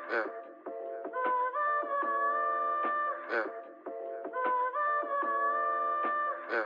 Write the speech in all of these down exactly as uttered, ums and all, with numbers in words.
Yeah. Yeah. Yeah.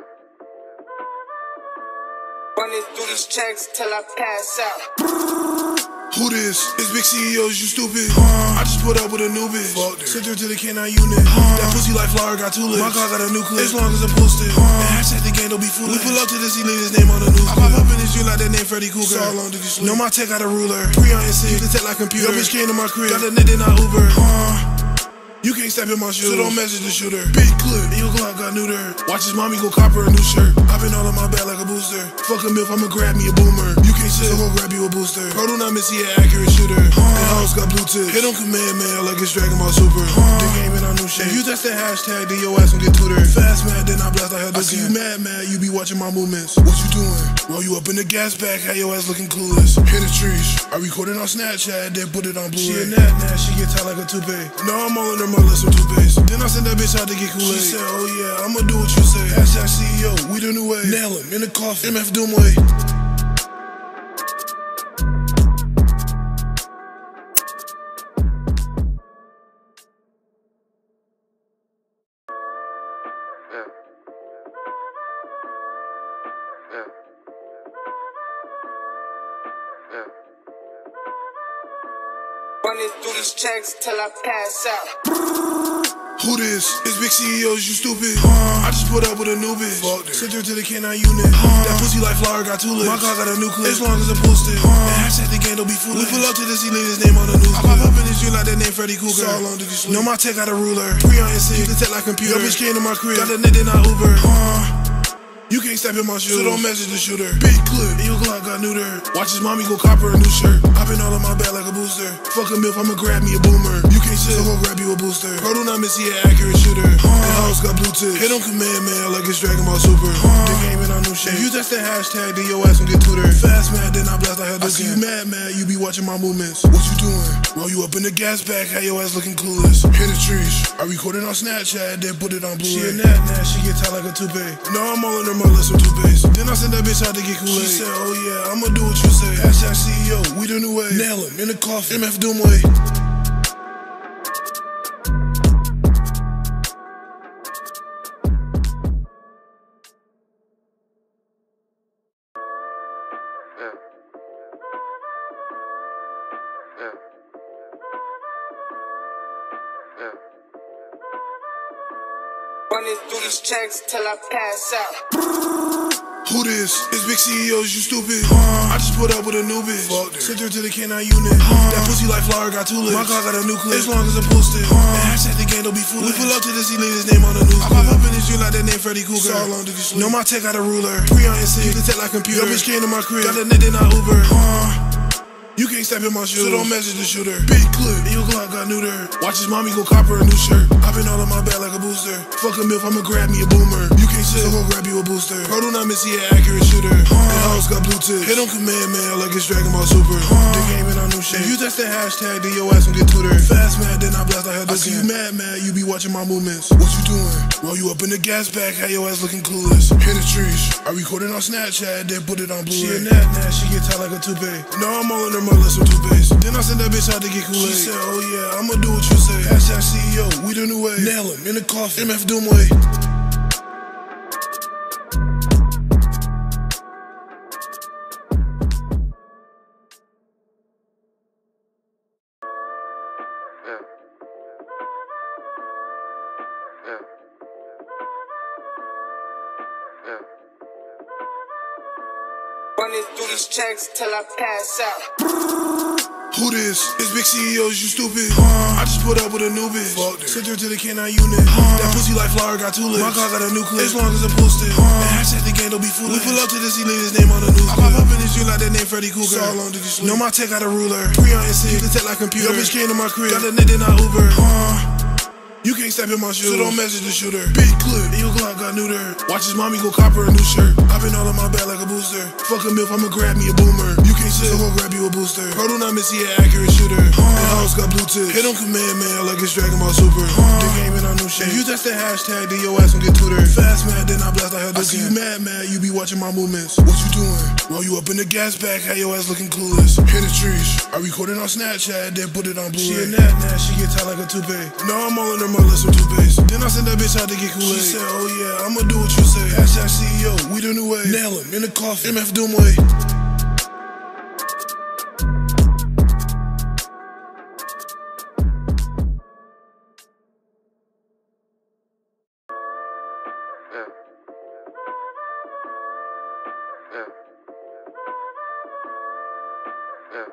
Running through these checks till I pass out. Who this? It's big C E Os, you stupid. Uh, I just put up with a new bitch. Sent her to the canine unit. Uh, that pussy like flower got two lips. My car got a new clip. As long as I post it. Uh, and hashtag the game don't be foolish. We pull up to this, he leave his name on the news. I pop up in this dream like that name Freddy Cougar. So long did you sleep? Know my tech got a ruler. Pre on insane. The tech like computer. Your bitch came to my crib. Got a net in our Uber. Uh, You can't step in my shoes, so don't message the shooter. Big clip, and your Glock got neuter. Watch his mommy go cop her a new shirt. I been all in my bag like a booster. Fuck a milf, I'ma grab me a boomer. You can't sit, so go grab you a booster. Bro, do not miss, he an accurate shooter. Uh, and house got blue tips. Hit on command, man, like it's Dragon Ball Super. Uh, the game in our new shit. If you touch that hashtag, then your ass gon' get tutored. Fast mad, then I blast, I had to I see you mad, mad, you be watching my movements. What you doing? Roll you up in the gas bag, how your ass looking clueless. Hit the trees. I recorded on Snapchat, then put it on Blu-ray. She a nat, nat, she get tight like a toupee. No, I'm all in her mother, some toupees. Then I send that bitch out to get Kool-Aid. She said, oh yeah, I'ma do what you say. Hashtag C E O, we the new way. Nail him in the coffin, M F Doom way. Yeah. Yeah. Yeah. Running through these checks till I pass out. Who this? It's big C E Os, you stupid. Uh, I just put up with a new bitch. Sent her to the canine unit. Uh, that pussy like flower got two lips. My car got a new clip. As long as I post it. Uh, and hashtag the game don't be foolish. We pull up to this, he leave his name on the news. I pop up in this dream like that name Freddy Cougar. So long did you sleep? Know my tech got a ruler. Pre on insane. The tech like computer. Your bitch came to my crib. Got a net in our Uber. Uh, You can't step in my shoes, so don't message the shooter. Big clip, and your Glock got neuter. Watch his mommy go cop her a new shirt. I been all in my bag like a booster. Fuck a milf, I'ma grab me a boomer. You can't sit, so go grab you a booster. Bro, do not miss, he an accurate shooter. Uh, and house got blue tips. Hit on command, man, like it's Dragon Ball Super. Uh, the game in our new shit. If you touch that hashtag, then your ass gon' get tutored. Fast mad, then I blast, I had to I see you mad, mad, you be watching my movements. What you doing? Roll you up in the gas bag, how your ass looking clueless. Hit the trees. I recorded on Snapchat, then put it on Blu-ray. She a nat, nat, she get tight like a toupee. No, I'm all in her mother, some toupees. Then I send that bitch out to get Kool-Aid. She said, oh yeah, I'ma do what you say. Hashtag C E O, we the new way. Nail him in the coffin, M F Doom way. Yeah. Yeah. Yeah. Running through these checks till I pass out. Who this? It's big C E Os, you stupid. Uh, I just put up with a new bitch. Sent her to the canine unit. Uh, that pussy like flower got two lips. My car got a new clip. As long as I post it. Uh, and hashtag the game don't be foolish. We pull up to this, he leave his name on the news. I pop up in this dream like that name Freddy Cougar. So long did you sleep? Know my tech got a ruler. Pre on insane. The tech like computer. Your bitch came to my crib. Got a net in our Uber. Uh, You can't step in my shoes, so don't message the shooter. Big clip, and your Glock got neuter. Watch his mommy go cop her a new shirt. I been all in my bag like a booster. Fuck a milf, I'ma grab me a boomer. You can't sit, so go grab you a booster. Bro, do not miss, he an accurate shooter. Uh, and house got blue tips. Hit on command, man, like it's Dragon Ball Super. Uh, the game in our new shit. If you touch that hashtag, then your ass gon' get tutored. Fast mad, then I blast, I had to I see you mad, mad, you be watching my movements. What you doing? Roll you up in the gas bag, how your ass looking clueless. Hit the trees. I recorded on Snapchat, then put it on Blu-ray. She a nat, nat, she get tight like a toupee. No, I'm all in her mother, some toupees. Then I send that bitch out to get Kool-Aid. She said, oh yeah, I'ma do what you say. Hashtag C E O, we the new way. Nail him in the coffin, M F Doom way. Yeah. Yeah. Yeah. Running through these checks till I pass out. Who this? It's big C E Os, you stupid. Uh, I just put up with a new bitch. Sent her to the canine unit. Uh, that pussy like flower got two lips. My car got a new clip. As long as I post it. Uh, and hashtag the game don't be foolish. We pull up to this, he leave his name on the news. I pop up in this dream like that name Freddy Cougar. So long did you sleep? Know my tech got a ruler. Pre on insane. The tech like computer. Your bitch came to my crib. Got a net in our Uber. Uh, You can't step in my shoes, so don't message the shooter. Big clip, and your Glock got neutered. Watch his mommy go cop her a new shirt. I been all in my bag like a booster. Fuck a milf, I'ma grab me a boomer. You can't sit, so go grab you a booster. Bro, do not miss, he an accurate shooter. Uh, the house got blue tips. Hit on command, man, like it's Dragon Ball Super. Uh, the game in our new shit. If you touch the hashtag, then your ass gon' get tutored. Fast mad, then I blast like hell. I see you mad, mad, you be watching my movements. What you doing? While you up in the gas bag, how your ass looking clueless. Hit the trees. I recorded on Snapchat, then put it on Blu-ray. She a nat nat, she get tight like a toupee. No, I'm all in her mother, some toothpaste. Then I send that bitch out to get Kool-Aid. She said, oh yeah, I'ma do what you say. Hashtag C E O, we the new way. Nail him in the coffin, M F Doomway. Yeah. Yeah. Yeah.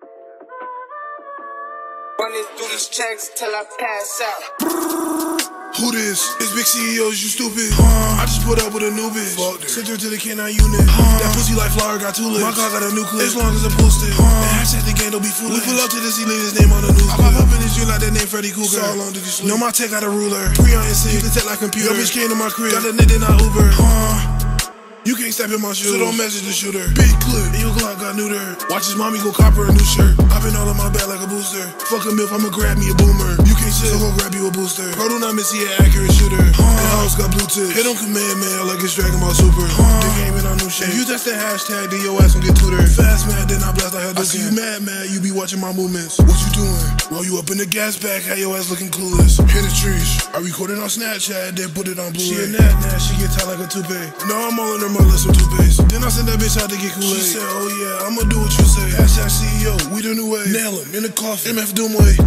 Running through these checks till I pass out. Who this? It's big C E Os, you stupid. Uh, I just put up with a new bitch. Sent her to the canine unit. Uh, that pussy like flower got two lips. My car got a new clip. As long as it posted. Uh, and hashtag the game don't be foolish. We pull up to the ceiling, his name on the news. I pop up in his dream like that name Freddy Cougar. So long did you sleep? Know my tech got a ruler. Pre on insane. You can tech like computer. Your bitch came to my crib. Got a nigga, not Uber. Uh, You can't step in my shoes, so don't message the shooter. Big clip, and your Glock got neutered. Watch his mommy go cop her a new shirt. I been all in my bag like a booster. Fuck a milf, I'ma grab me a boomer. You can't sit, so go grab you a booster. Bro, do not miss, he an accurate shooter. Uh, the house got blue tips. Hit on command, man, like it's Dragon Ball Super. Uh, the game in our new shit. If you touch the hashtag, then your ass gon' get tutored. Fast mad, then I blast like hell. I see you mad, mad, you be watching my movements. What you doing? While you up in the gas bag, how your ass looking clueless. Hit the trees. I recorded on Snapchat, then put it on Blu-ray. She a nat nat, she get tight like a toupee. No, I'm all in her mother, some toothpaste. Then I send that bitch out to get Kool-Aid. She said, oh yeah, I'ma do what you say. Hashtag C E O, we the new way. Nail him in the coffin, M F Doomway.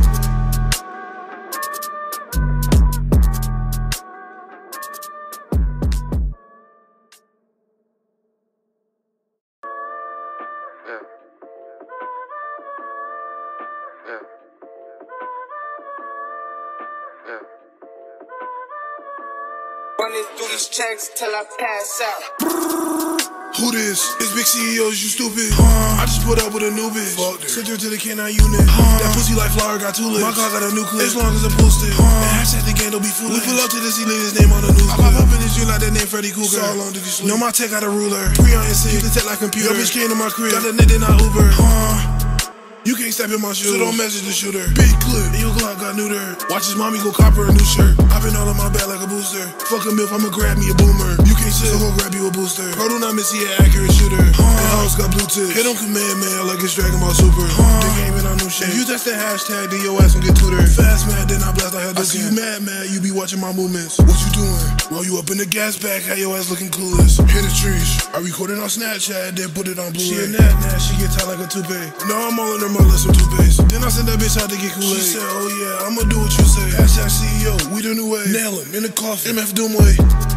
Yeah. Yeah. Yeah. Running through these checks till I pass out. Who this? It's big C E Os, you stupid. Uh, I just put up with a new bitch. Sent her to the canine unit. Uh, that pussy like flower got two lips. My car got a new clip. As long as it posted. Uh, and hashtag the game don't be foolish. We pull up to the ceiling, his name on the news. I pop up in his dream like that name Freddy Cougar. So long did you sleep? Know my tech got a ruler. Pre on insane. You can tech like computer. Your bitch came to my crib. Got a nigga, not Uber. Uh, You can't step in my shoes, so don't message the shooter. Big clip, and your Glock got neutered. Watch his mommy go cop her a new shirt. I been all in my bag like a booster. Fuck a milf, I'ma grab me a boomer. You can't sit, so go grab you a booster. Bro, do not miss, he an accurate shooter. Uh, the house got blue tips. Hit on command, man, like it's Dragon Ball Super. Uh, the game in our new shit. If you touch the hashtag, then your ass gon' get tutored. Fast mad, then I blast like hell. I see you mad, mad, you be watching my movements. What you doing? While you up in the gas bag, how your ass looking clueless. Hit the trees. I recorded on Snapchat, then put it on Blu-ray. She a nat nat, she get tight like a toupee. No, I'm all in her mother, some toothpaste. Then I send that bitch out to get Kool-Aid. She said, oh yeah, I'ma do what you say. Hashtag C E O, we the new way. Nail him in the coffin, M F Doomway.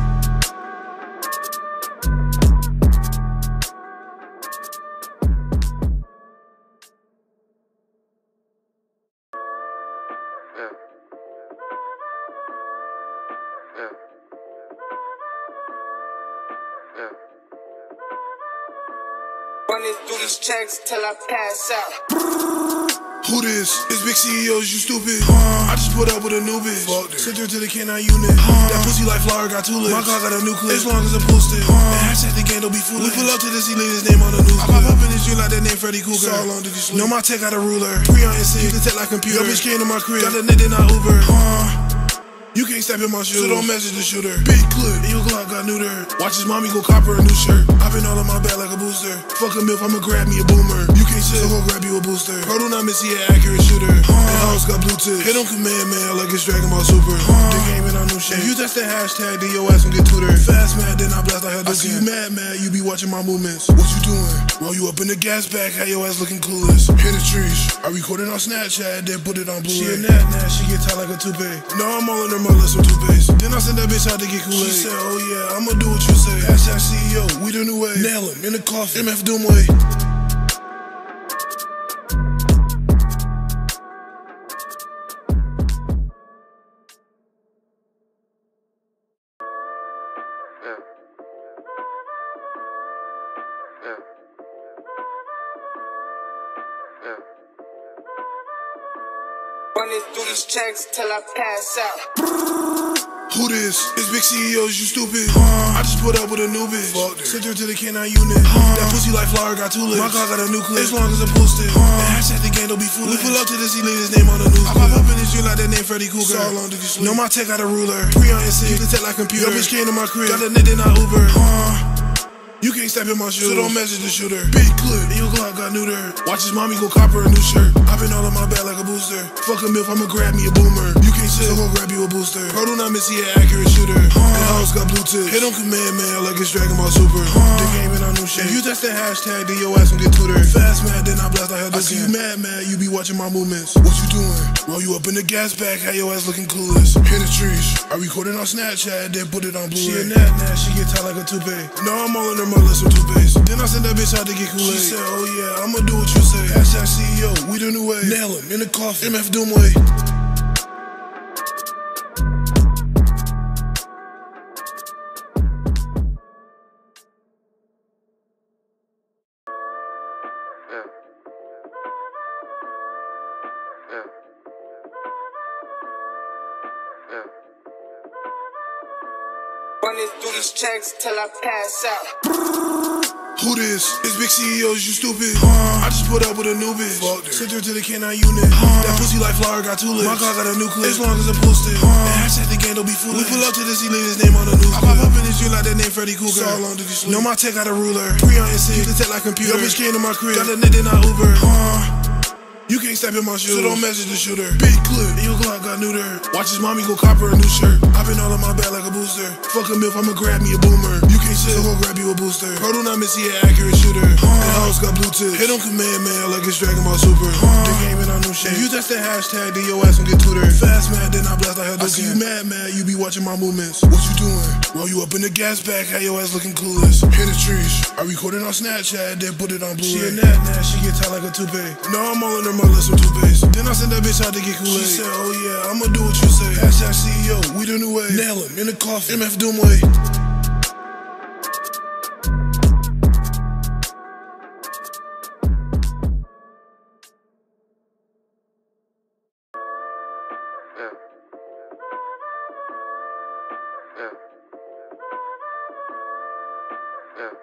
Yeah. Yeah. Yeah. Running through these checks till I pass out. Who this? It's big C E Os, you stupid. Uh, I just put up with a new bitch. Sent her to the canine unit. Uh, that pussy like flower got two lips. My car got a new clip. As long as it posted. Uh, and hashtag the game don't be foolish. We pull up to the ceiling, his name on the news. I pop up in his dream like that name Freddy Cougar. So long did you sleep? Know my tech got a ruler. Pre on insane. You can tech like computer. Your bitch came to my crib. Got a nigga, not Uber. Uh, You can't step in my shoes, so don't message the shooter. Big clip, and your Glock got neutered. Watch his mommy go cop her a new shirt. I been all in my bag like a booster. Fuck a milf, I'ma grab me a boomer. You can't sit, so go grab you a booster. Bro, do not miss, he an accurate shooter. Uh, the house got blue tips. Hit on command, man, like it's Dragon Ball Super. Uh, the game in our new shit. If you touch the hashtag, then your ass gon' get tutored. Fast mad, then I blast like hell. I see you mad, mad, you be watching my movements. What you doing? While you up in the gas bag, how your ass looking clueless. Hit the trees. I recorded on Snapchat, then put it on Blu-ray. She a nat nat, she get tight like a toupee. No, I'm all in her mother, some toothpaste. Then I send that bitch out to get Kool-Aid. She said, oh yeah, I'ma do what you say. Hashtag C E O, we the new way. Nail him in the coffin, M F Doomway. Yeah. Yeah. Yeah. Running through these checks till I pass out. Who this? It's big C E Os, you stupid. Uh, I just put up with a new bitch. Sent her to the canine unit. Uh, that pussy like flower got two lips. My car got a new clip. As long as I post it. Uh, and hashtag the game don't be foolish. We pull up to the scene, his name on the news. I pop up in this dream like that name Freddy Cougar. So long did you sleep? Know my tech got a ruler. Three on your seat. You can tech like computer. Your bitch came to my crib. Got a net in our Uber. Uh, You can't step in my shoes, so don't message the shooter. Big clip, and your Glock got neuter. Watch his mommy go cop her a new shirt. I been all in my bag like a booster. Fuck a milf, I'ma grab me a boomer. You can't sit, so go grab you a booster. Bro, do not miss, he an accurate shooter. Uh, the house got blue tips. Hit on command, man, like it's Dragon Ball Super. Uh, the game and I new shit. If you touch that hashtag, then your ass gon' get tutored. Fast mad, then I blast like hell. I see you mad, mad, you be watching my movements. What you doing? Roll you up in the gas bag, had your ass looking clueless. Hit the trees. I recorded on Snapchat, then put it on Blu-ray. She a nat nat, she get tight like a toupee. No, I'm all in her mother, some toupees. Then I sent that bitch out to get Kool-Aid. She said, oh yeah, I'ma do what you say. Hashtag C E O, we the new way. Nail him in the coffin, M F Doomway. Yeah. Yeah. Yeah. Running through these checks till I pass out. Who this? It's big C E Os, you stupid. Uh, I just put up with a new bitch. Sent her to the canine unit. Uh, that pussy like flower got two lips. My car got a new clip. As long as I post it. Uh, and hashtag the game don't be foolish. We pull up to the scene, his name on the news. I pop up in this dream like that name Freddy Cougar. So long did you sleep? Know my tech got a ruler. Three on your seat. You can tech like computer. Your bitch came to my crib. Got a net in our Uber. Uh, You can't step in my shoes, so don't message the shooter. Big clip, and your Glock got neuter. Watch his mommy go cop her a new shirt. I been all in my bag like a booster. Fuck a milf, I'ma grab me a boomer. You can't sit, so go grab you a booster. Bro, do not miss, he an accurate shooter. Uh, the house got blue tips. Hit on command, man, like it's Dragon Ball Super. Uh, the game and I new shit. If you touch that hashtag, then your ass gon' get tutored. Fast mad, then I blast like hell. I see you mad, mad, you be watching my movements. What you doing? Roll you up in the gas bag, had your ass looking clueless. Hit the trees. I recorded on Snapchat, then put it on Blu-ray. She a nat nat, she get tight like a toupee. No, I'm all in her mother, some toupees. Then I sent that bitch out to get Kool-Aid. She said, oh yeah, I'ma do what you say. Hashtag C E O, we the new way. Nail him in the coffin, M F Doomway. Yeah. Yeah. Yeah.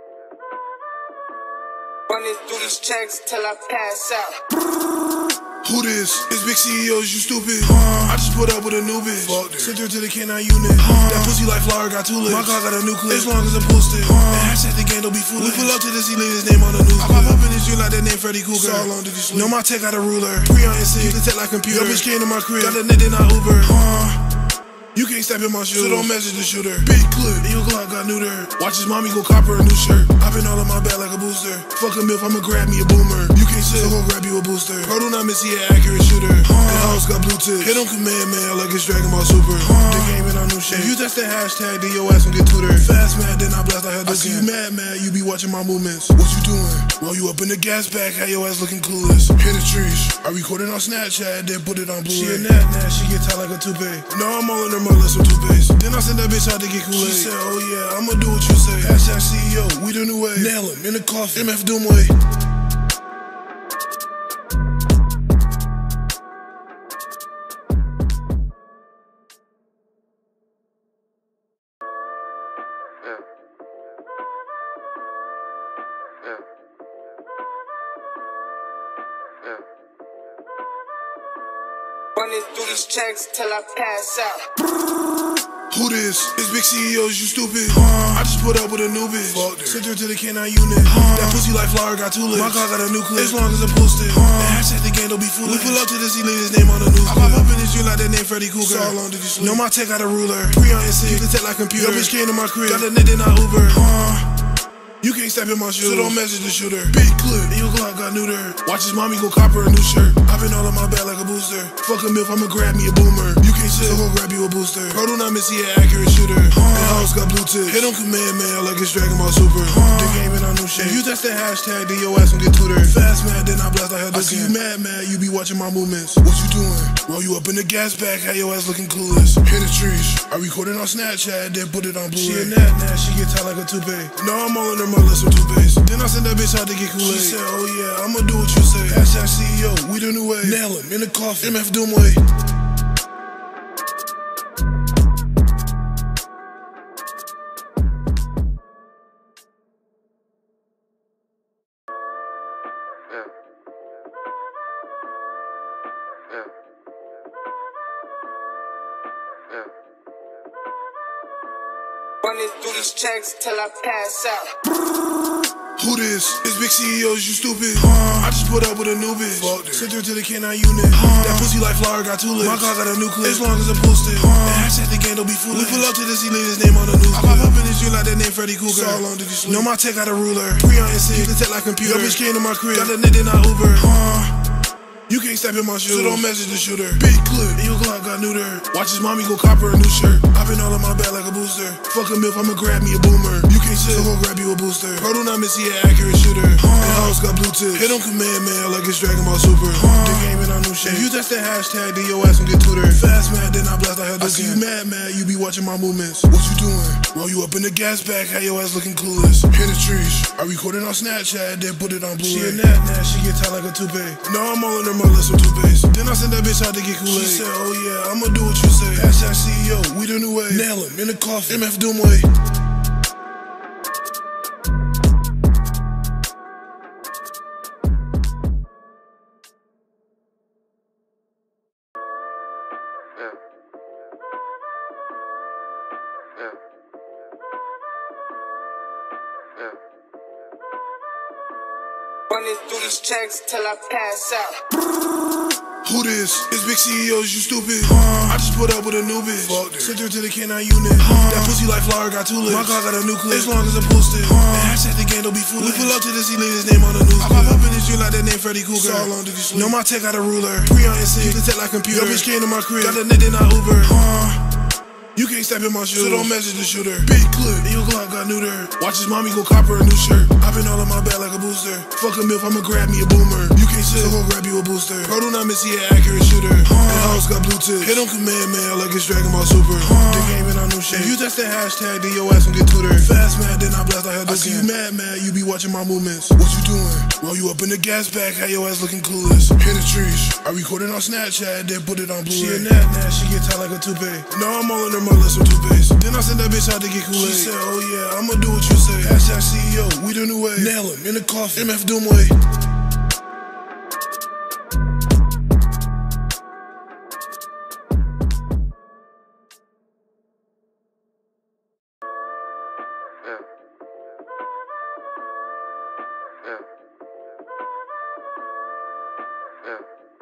Running through these checks till I pass out. Who this? It's big C E Os, you stupid. Uh, I just put up with a new bitch. Sent her to the canine unit. Uh, that pussy like flower got two lips. My car got a new clip. As long as I post it. Uh, and hashtag the game don't be foolish. We pull up to the scene, his name on the news. I pop up in this dream like that name Freddy Cougar. So long did you sleep? Know my tech got a ruler. Three on your seat. You can tech like computer. Your bitch came to my crib. Got a net in our Uber. Uh, You can't step in my shoes, so don't message the shooter. Big clip, and your Glock got neuter. Watch his mommy go cop her a new shirt. I been all in my bag like a booster. Fuck a milf, I'ma grab me a boomer. You can't sit, so go grab you a booster. Bro, do not miss, he an accurate shooter. Uh, the house got blue tips. Hit on command, man, like it's Dragon Ball Super. Uh, the game and I new shit. If you touch that hashtag, then your ass gon' get tutored. Fast mad, then I blast like hell. I see you mad, mad, you be watching my movements. What you doing? Roll you up in the gas bag, had your ass looking clueless. Hit the trees. I recorded on Snapchat, then put it on Blu-ray. She a nat nat, she get tight like a toupee. No, I'm all in her mother, some toupees. Then I sent that bitch out to get Kool-Aid. She said, oh yeah, I'ma do what you say. Hashtag C E O, we the new way. Nail him in the coffin, M F Doomway. Yeah. Yeah. Yeah. Running through these checks till I pass out. Who this? It's big C E Os, you stupid. Uh, I just put up with a new bitch. Sent her to the canine unit. Uh, that pussy like flower got two lips. My car got a new clip. As long as I post it. Uh, and hashtag the game don't be foolish. We pull up to the scene, his name on the news. I pop up in this dream like that name Freddy Cougar. So long did you sleep? Know my tech got a ruler. Three on your seat. You can tech like computer. Your bitch came to my crib. Got a net in our Uber. Uh, You can't step in my shoes, so don't message the shooter. Big clip, and your Glock got neuter. Watch his mommy go cop her a new shirt. I been all in my bag like a booster. Fuck a milf, I'ma grab me a boomer. You can't sit, so go grab you a booster. Bro, do not miss, he an accurate shooter. Uh, the house got blue tips. Hit on command, man, like it's Dragon Ball Super. Uh, the game and I new shit. If you touch that hashtag, then your ass gon' get tutored. Fast mad, then I blast like hell. I see you mad, mad, you be watching my movements. What you doing? Roll you up in the gas bag, had your ass looking clueless. Hit the trees. I recorded on Snapchat, then put it on Blu-ray. She a nat nat, she get tight like a toupee. No, I'm all in her mother, some toupees. Then I sent that bitch out to get Kool-Aid. She said, oh yeah, I'ma do what you say. Hashtag C E O, we the new way. Nail him in the coffin, M F doom way. Yeah. Yeah. Yeah. Running through these checks till I pass out. Who this? It's big C E Os, you stupid. Uh, I just put up with a new bitch. Sent her to the K nine unit. Uh, that pussy like flower got two lips. My car got a new clip. As long as I post it. Uh, and hashtag the gang don't be foolish. We pull up to the ceiling, his name on the news. I pop up in his dream like that name Freddy Cougar. So long did you sleep? Know my tech got a ruler. Pre on N C, the tech like computer. Yo bitch came to my crib. Got a nigga not Uber. Uh, You can't step in my shoes, so don't message the shooter. Big clip, and your Glock got neutered. Watch his mommy go cop her a new shirt. I've been all in my bag like a booster. Fuck a milf, I'ma grab me a boomer. You can't sit, so go grab you a booster. Bro, do not miss, he an accurate shooter. And house got blue tips. Hit on command, man, like it's Dragon Ball Super. The game and on new shit. If you test that hashtag, then your ass gon' get tutored. Fast mad, then I blast like hell. I see you mad, mad, you be watching my movements. What you doing? Roll you up in the gas bag, how your ass looking clueless. Hit the trees. I recorded on Snapchat, then put it on Blu-ray. She a nat nat, she get tight like a toupee. No, I'm all in her mother, some toupees. Then I sent that bitch out to get Kool-Aid. She said, oh yeah, I'ma do what you say. Hashtag C E O, we the new way. Nail him in the coffin, M F Doom way. Yeah. Yeah. Yeah. Running through these checks till I pass out. Who this? It's big C E Os, you stupid. Uh, I just put up with a new bitch. Sent her to the K nine unit. Uh, that pussy like flower got two lips. My car got a new clip. As long as I post it. Uh, and hashtag the gang don't be foolish. We pull up to the ceiling, his name on the news. I pop up in his dream like that name Freddy Cougar. So long did you sleep? Know my tech got a ruler. Pre on N C, the tech like computer. Yo bitch came to my crib. Got a nigga not Uber. Uh, You can't step in my shoes, so don't message the shooter. Big clip, and your Glock got neutered. Watch his mommy go cop her a new shirt. I've been all in my bag like a booster. Fuck a milf, I'ma grab me a boomer. You can't sit, so go grab you a booster. Bro, do not miss, he an accurate shooter. And house got blue tips. Hit on command, man, like it's Dragon Ball Super. The game and on new shit. If you test that hashtag, then your ass gon' get tutored. Fast mad, then I blast like hell. I see you mad, mad, you be watching my movements. What you doing? Roll you up in the gas bag, how your ass looking clueless. Hit the trees. I recorded on Snapchat, then put it on Blu-ray. She a nat nat, she get tight like a toupee. No, I'm all in her mother, some toupees. Then I sent that bitch out to get Kool-Aid. She said, oh yeah, I'ma do what you say. Hashtag C E O, we the new way. Nail him in the coffin, M F Doom way. Yeah. Yeah. Yeah.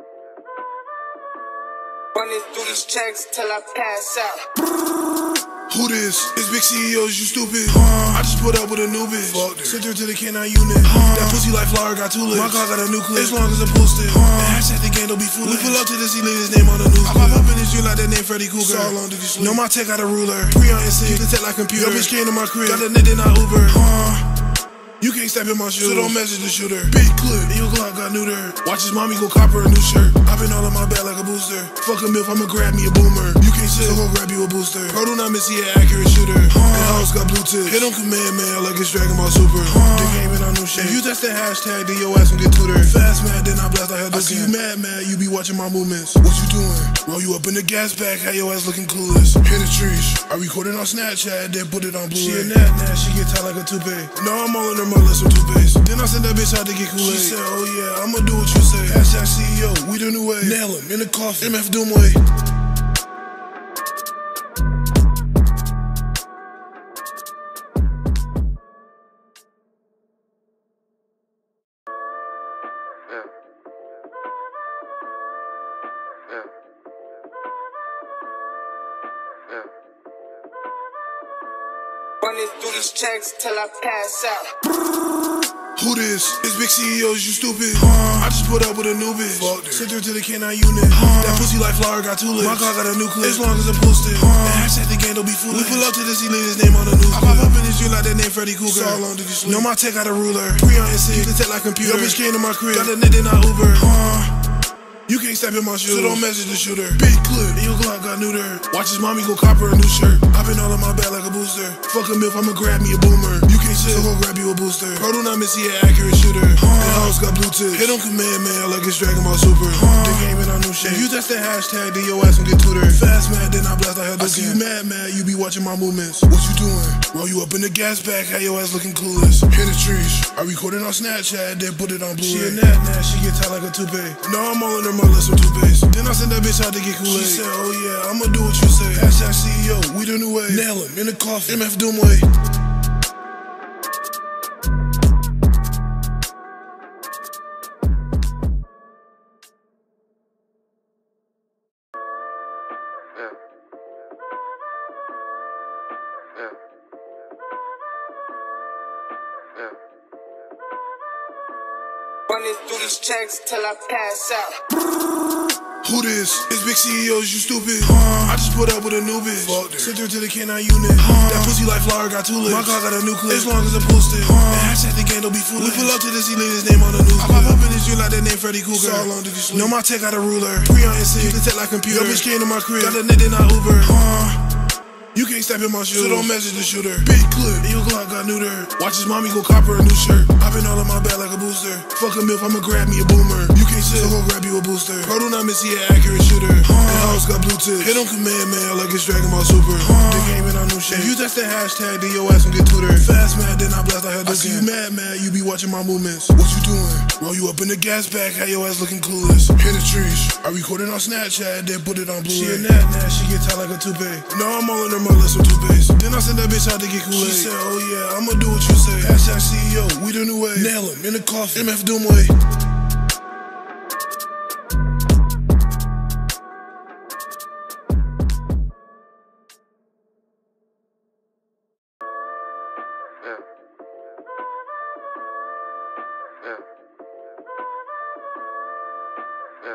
Running through these checks till I pass out. Who this? It's big C E Os, you stupid. Uh, I just put up with a new bitch. Sent her to the K nine unit. Uh, that pussy like flower got two lips. My car got a new clip. As long as I post it. Uh, and hashtag the gang don't be foolish. We pull up to the ceiling, his name on the news. I pop up in his dream like that name Freddy Cougar. So long did you sleep? Know my tech got a ruler. Pre on N C, the tech like computer. Yo bitch came to my crib. Got a nigga not Uber. Uh, You can't step in my shoes, so don't message the shooter. Big clip, and your Glock got neutered. Watch his mommy go cop her a new shirt. I've been all in my bag like a booster. Fuck a milf, I'ma grab me a boomer. You can't sit, so go grab you a booster. Bro, do not miss, he an accurate shooter. And house got blue tips. Hit on command, man, like it's Dragon Ball Super. The game and on new shit. If you test that hashtag, then your ass gon' get tutored. Fast mad, then I blast like hell. I see you mad, mad, you be watching my movements. What you doing? Roll you up in the gas bag, how your ass looking clueless. Hit the trees. I recorded on Snapchat, then put it on Blu-ray. She a nat nat, she get tight like a toupee. No, I'm all in her mother, some toupees. Then I sent that bitch out to get Kool-Aid. She said, oh yeah, I'ma do what you say. Hashtag C E O, we the new way. Nail him in the coffin, M F Doom way. Yeah. Yeah. Yeah. Running through these checks till I pass out. Who this? It's big C E Os, you stupid. Uh, I just put up with a new bitch. Sent her to the K nine unit. Uh, that pussy like flower got two lips. My car got a new clip. As long as I post it. Uh, and hashtag the gang don't be foolish. We pull up to the ceiling, his name on the news. I pop up in his dream like that name Freddy Cougar. So long did you sleep? Know my tech got a ruler. Pre on N C, the tech like computer. Yo bitch came to my crib. Got a nigga not Uber. Uh, You can't step in my shoes, so don't message the shooter. Big clip, and your Glock got neutered. Watch his mommy go cop her a new shirt. I've been all in my bag like a booster. Fuck a milf, I'ma grab me a boomer. You can't sit, so go grab you a booster. Bro, do not miss, he an accurate shooter. And house got blue tips. Hit on command, man, like it's Dragon Ball Super. The game and on new shit. If you that's the hashtag, then your ass gon' get Twitter. Fast mad, then I blast, I had to see you mad, mad, you be watching my movements. What you doing? Roll you up in the gas bag, had your ass looking clueless. Hit the trees, I recorded on Snapchat, then put it on Blu-ray. She a nat nat, she get tight like a toupee. No, I'm all in her mother, some toupees. Then I sent that bitch out to get Kool-Aid. She said, oh yeah, I'ma do what you say. Hashtag C E O, we the new way. Nail him in the coffin, M F Doomway. Yeah. Yeah. Yeah. Running through these checks till I pass out. Who this? It's big C E Os, you stupid. Uh, I just put up with a new bitch. Fuck this. Sent her to the canine unit. Uh, that pussy like flower got two lips. My car got a new clip. As long as I post it. Uh, and hashtag the game don't be foolish. We pull up to this, he leave his name on the news. I pop up in his dream like that name Freddy Cougar. So long did you sleep? Know my tech got a ruler. Three on his you can tech like computer. Yo bitch came to my crib. Got a net in our Uber. Uh, You can't step in my shoes, so don't message the shooter. Big clip, and your Glock got neuter. Watch his mommy go cop her a new shirt. I've been all in my bag like a booster. Fuck a milf, I'ma grab me a boomer. You can't sit, so go grab you a booster. Bro, do not miss, he an accurate shooter. Uh, and house got blue tips. Hit on command, man, like it's Dragon Ball Super. Uh, the game in our new shit. If you that's the hashtag, then your ass gon' get Twitter. Fast mad, then I blast, I had to see you mad, mad, you be watching my movements. What you doing? Roll you up in the gas bag, had your ass looking clueless. Hit the trees, I recorded on Snapchat, then put it on Blu-ray. She a nat nat, she get tight like a toupee. No, I'm all in her mother, some toupees. Then I sent that bitch out to get Kool-Aid. She said, oh yeah, I'ma do what you say. Hashtag C E O, we the new way. Nail him in the coffin, M F Doomway. Yeah. Yeah. Yeah.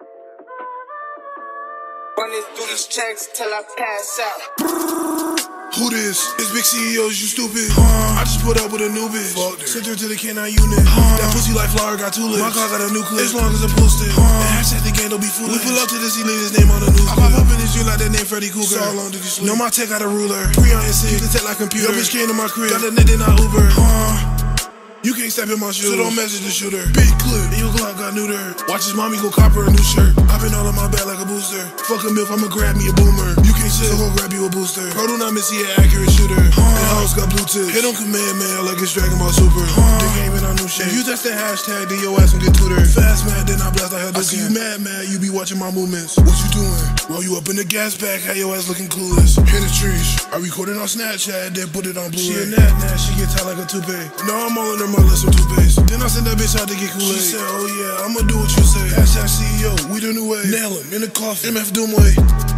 Running through these checks till I pass out. Who this? It's big C E Os, you stupid. Uh, I just put up with a new bitch. Fuck this. Sent her to the canine unit. Uh, that pussy like flower got two lips. My car got a new clip. As long as I post it. Uh, and hashtag the game don't be foolish. We pull up to this, he leave his name on the news. I pop up in his dream like that name Freddy Cougar. So long did you sleep? Know my tech got a ruler. Three on his you can tech like computer. Yo bitch came to my crib. Got a net in our Uber. Uh, You can't step in my shoes, so don't message the shooter. Big clip, and your Glock got neuter. Watch his mommy go cop her a new shirt. I've been all in my bag like a booster. Fuck a milf, I'ma grab me a boomer. You can't sit, so go grab you a booster. Bro, do not miss, he an accurate shooter. Uh, and house got blue tips. Hit on command, man, like it's Dragon Ball Super. Uh, the game in our new shit. If you that's the hashtag, then your ass gon' get Twitter. Fast mad, then I blast, I had to see you mad, mad, you be watching my movements. What you doing? Roll you up in the gas bag, had your ass looking clueless. Hit the trees, I recorded on Snapchat, then put it on Blu-ray. She a nat nat, she get tight like a toupee. No, I'm all in her mother, some toupees. Then I sent that bitch out to get Kool-Aid. She said, oh yeah, I'ma do what you say. Hashtag C E O, we the new way. Nail him in the coffin, M F Doomway.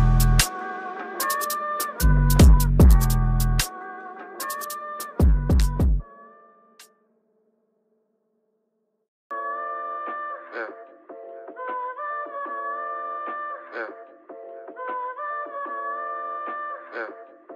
Yeah. Yeah. Yeah.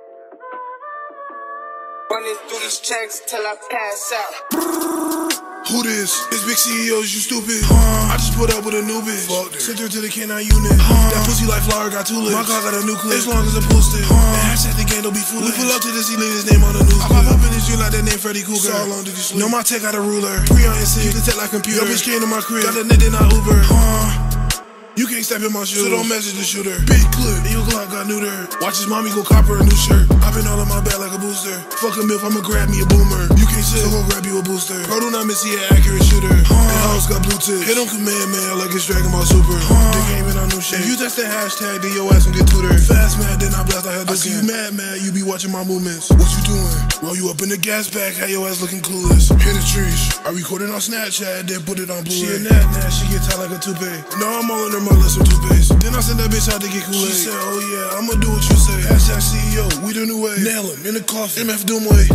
Running through these checks till I pass out. Who this? It's big C E Os, you stupid. Uh, I just put up with a new bitch. Fuck this. Sent her to the canine unit. Uh, that pussy like flower got two lips. My car got a new clip. As long as I post it. Uh, and hashtag the game don't be foolish. We pull up to this, he leave his name on the news. I pop up in his dream like that name Freddy Cougar. So long did you sleep? Know my tech got a ruler. Three on his you can tech like computer. Yo bitch came to my crib. Got a net in our Uber. Uh, You can't step in my shoes, so don't message the shooter. Big clip, and your Glock got neuter. Watch his mommy go cop her a new shirt. I've been all in my bag like a booster. Fuck a milf, I'ma grab me a boomer. You can't sit, so go grab you a booster. Bro, do not miss, he an accurate shooter. Uh, and house got blue tips. Hit on command, man, like it's Dragon Ball Super. Uh, the game in our new shit. If you that's the hashtag, then your ass gon' get Twitter. Fast mad, then I blast, I had to see you mad, mad, you be watching my movements. What you doing? Roll you up in the gas bag, had your ass looking clueless. Hit the trees, I recorded on Snapchat, then put it on Blu-ray. She a nat nat, she get tight like a toupee. No, I'm all in her mother, some toupees. Then I sent that bitch out to get Kool-Aid. She said, oh yeah, I'ma do what you say. Hashtag C E O, we the new way. Nail him in the coffin, M F Doomway.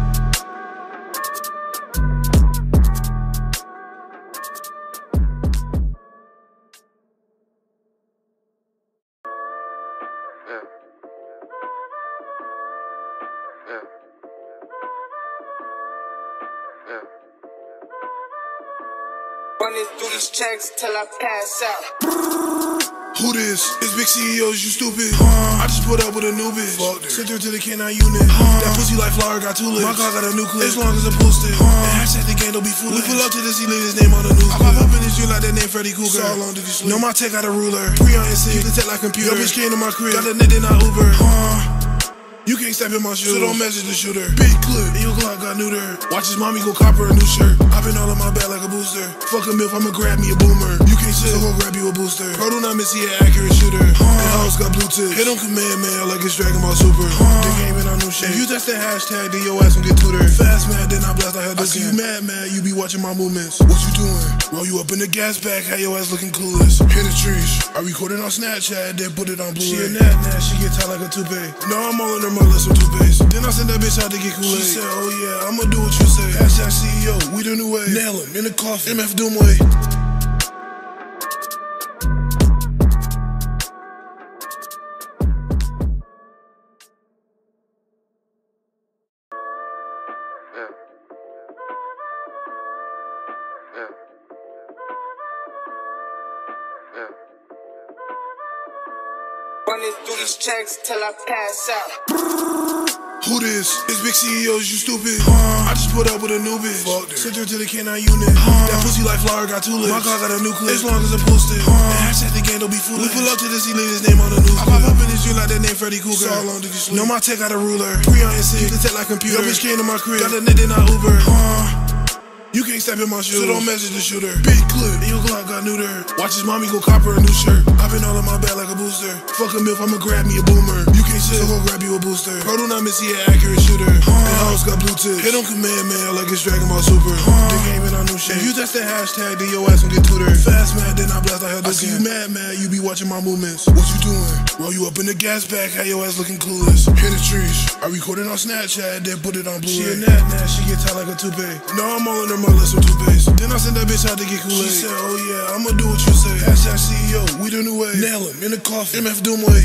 Yeah. Yeah. Yeah. Running through these checks till I pass out. Who this? It's big C E Os, you stupid. Uh, I just put up with a new bitch. Sent her to the K nine unit. Uh, that pussy like flower got two lips. My car got a new clip. As long as I post it. Uh, and hashtag the game don't be foolish. We pull up to the ceiling, his name on the news. I pop up in his dream like that name Freddy Cougar. So long did you sleep? Know my tech got a ruler. Three on his seat. You can tech like computer. Yo bitch came to my crib. Got a net in our Uber. Uh, You can't step in my shoes, so don't message the shooter. Big clip, and your Glock got neuter. Watch his mommy go cop her a new shirt. I've been all in my bag like a booster. Fuck a milf, I'ma grab me a boomer. You can't sit, so go grab you a booster. Bro, do not miss, he an accurate shooter. Uh, and house got blue tips. Hit on command, man, like it's Dragon Ball Super. Uh, the game in our new shit. If you test that hashtag, then your ass gon' get tutored. Fast mad, then I blast like hell. I see you mad, mad, you be watching my movements. What you doing? Roll you up in the gas bag, how your ass looking clueless. Hit the trees. I recorded on Snapchat, then put it on Blu-ray. She a nat nat, she get tight like a toupee. No, I'm all in her mother, some toothpaste. Then I sent that bitch out to get Kool-Aid. She said, oh yeah, I'ma do what you say. Hashtag C E O, we the new way. Nail him in the coffin, M F Doomway. Yeah. Yeah. Yeah. Running through these checks till I pass out. Who this? It's big C E Os, you stupid. Uh, I just put up with a new bitch. Sent her to the K nine unit. Uh, that pussy like flower got two lips. My car got a new clip. As long as I post it. Uh, and hashtag the game don't be foolish. We pull up to the ceiling, his name on the news. I pop up in his dream like that name Freddy Cougar. So long did you sleep? Know my tech got a ruler. Three on his seat. You can tech like computer. Yo bitch came to my crib. Got a net in our Uber. Uh, You can't step in my shoes, so don't message the shooter. Big clip, and your Glock got neuter. Watch his mommy go cop her a new shirt. I've been all in my bag like a booster. Fuck a milf, I'ma grab me a boomer. You can't sit, so go grab you a booster. Bro, do not miss, he an accurate shooter. Uh, and house got blue tips. Hit on command, man, like it's Dragon Ball Super. Uh, the game in our new shit. If you test that hashtag, then your ass gon' get tutored. Fast mad, then I blast like hell. I see you mad, mad, you be watching my movements. What you doing? Roll you up in the gas bag, how your ass looking clueless. Hit the trees. I recorded on Snapchat, then put it on Blu-ray. She a nat nat, she get tight like a toupee. No, I'm all in her mother, some toothpaste. Then I sent that bitch out to get Kool-Aid. She said, oh yeah, I'ma do what you say. Hashtag C E O, we the new way. Nail him in the coffin, M F Doomway.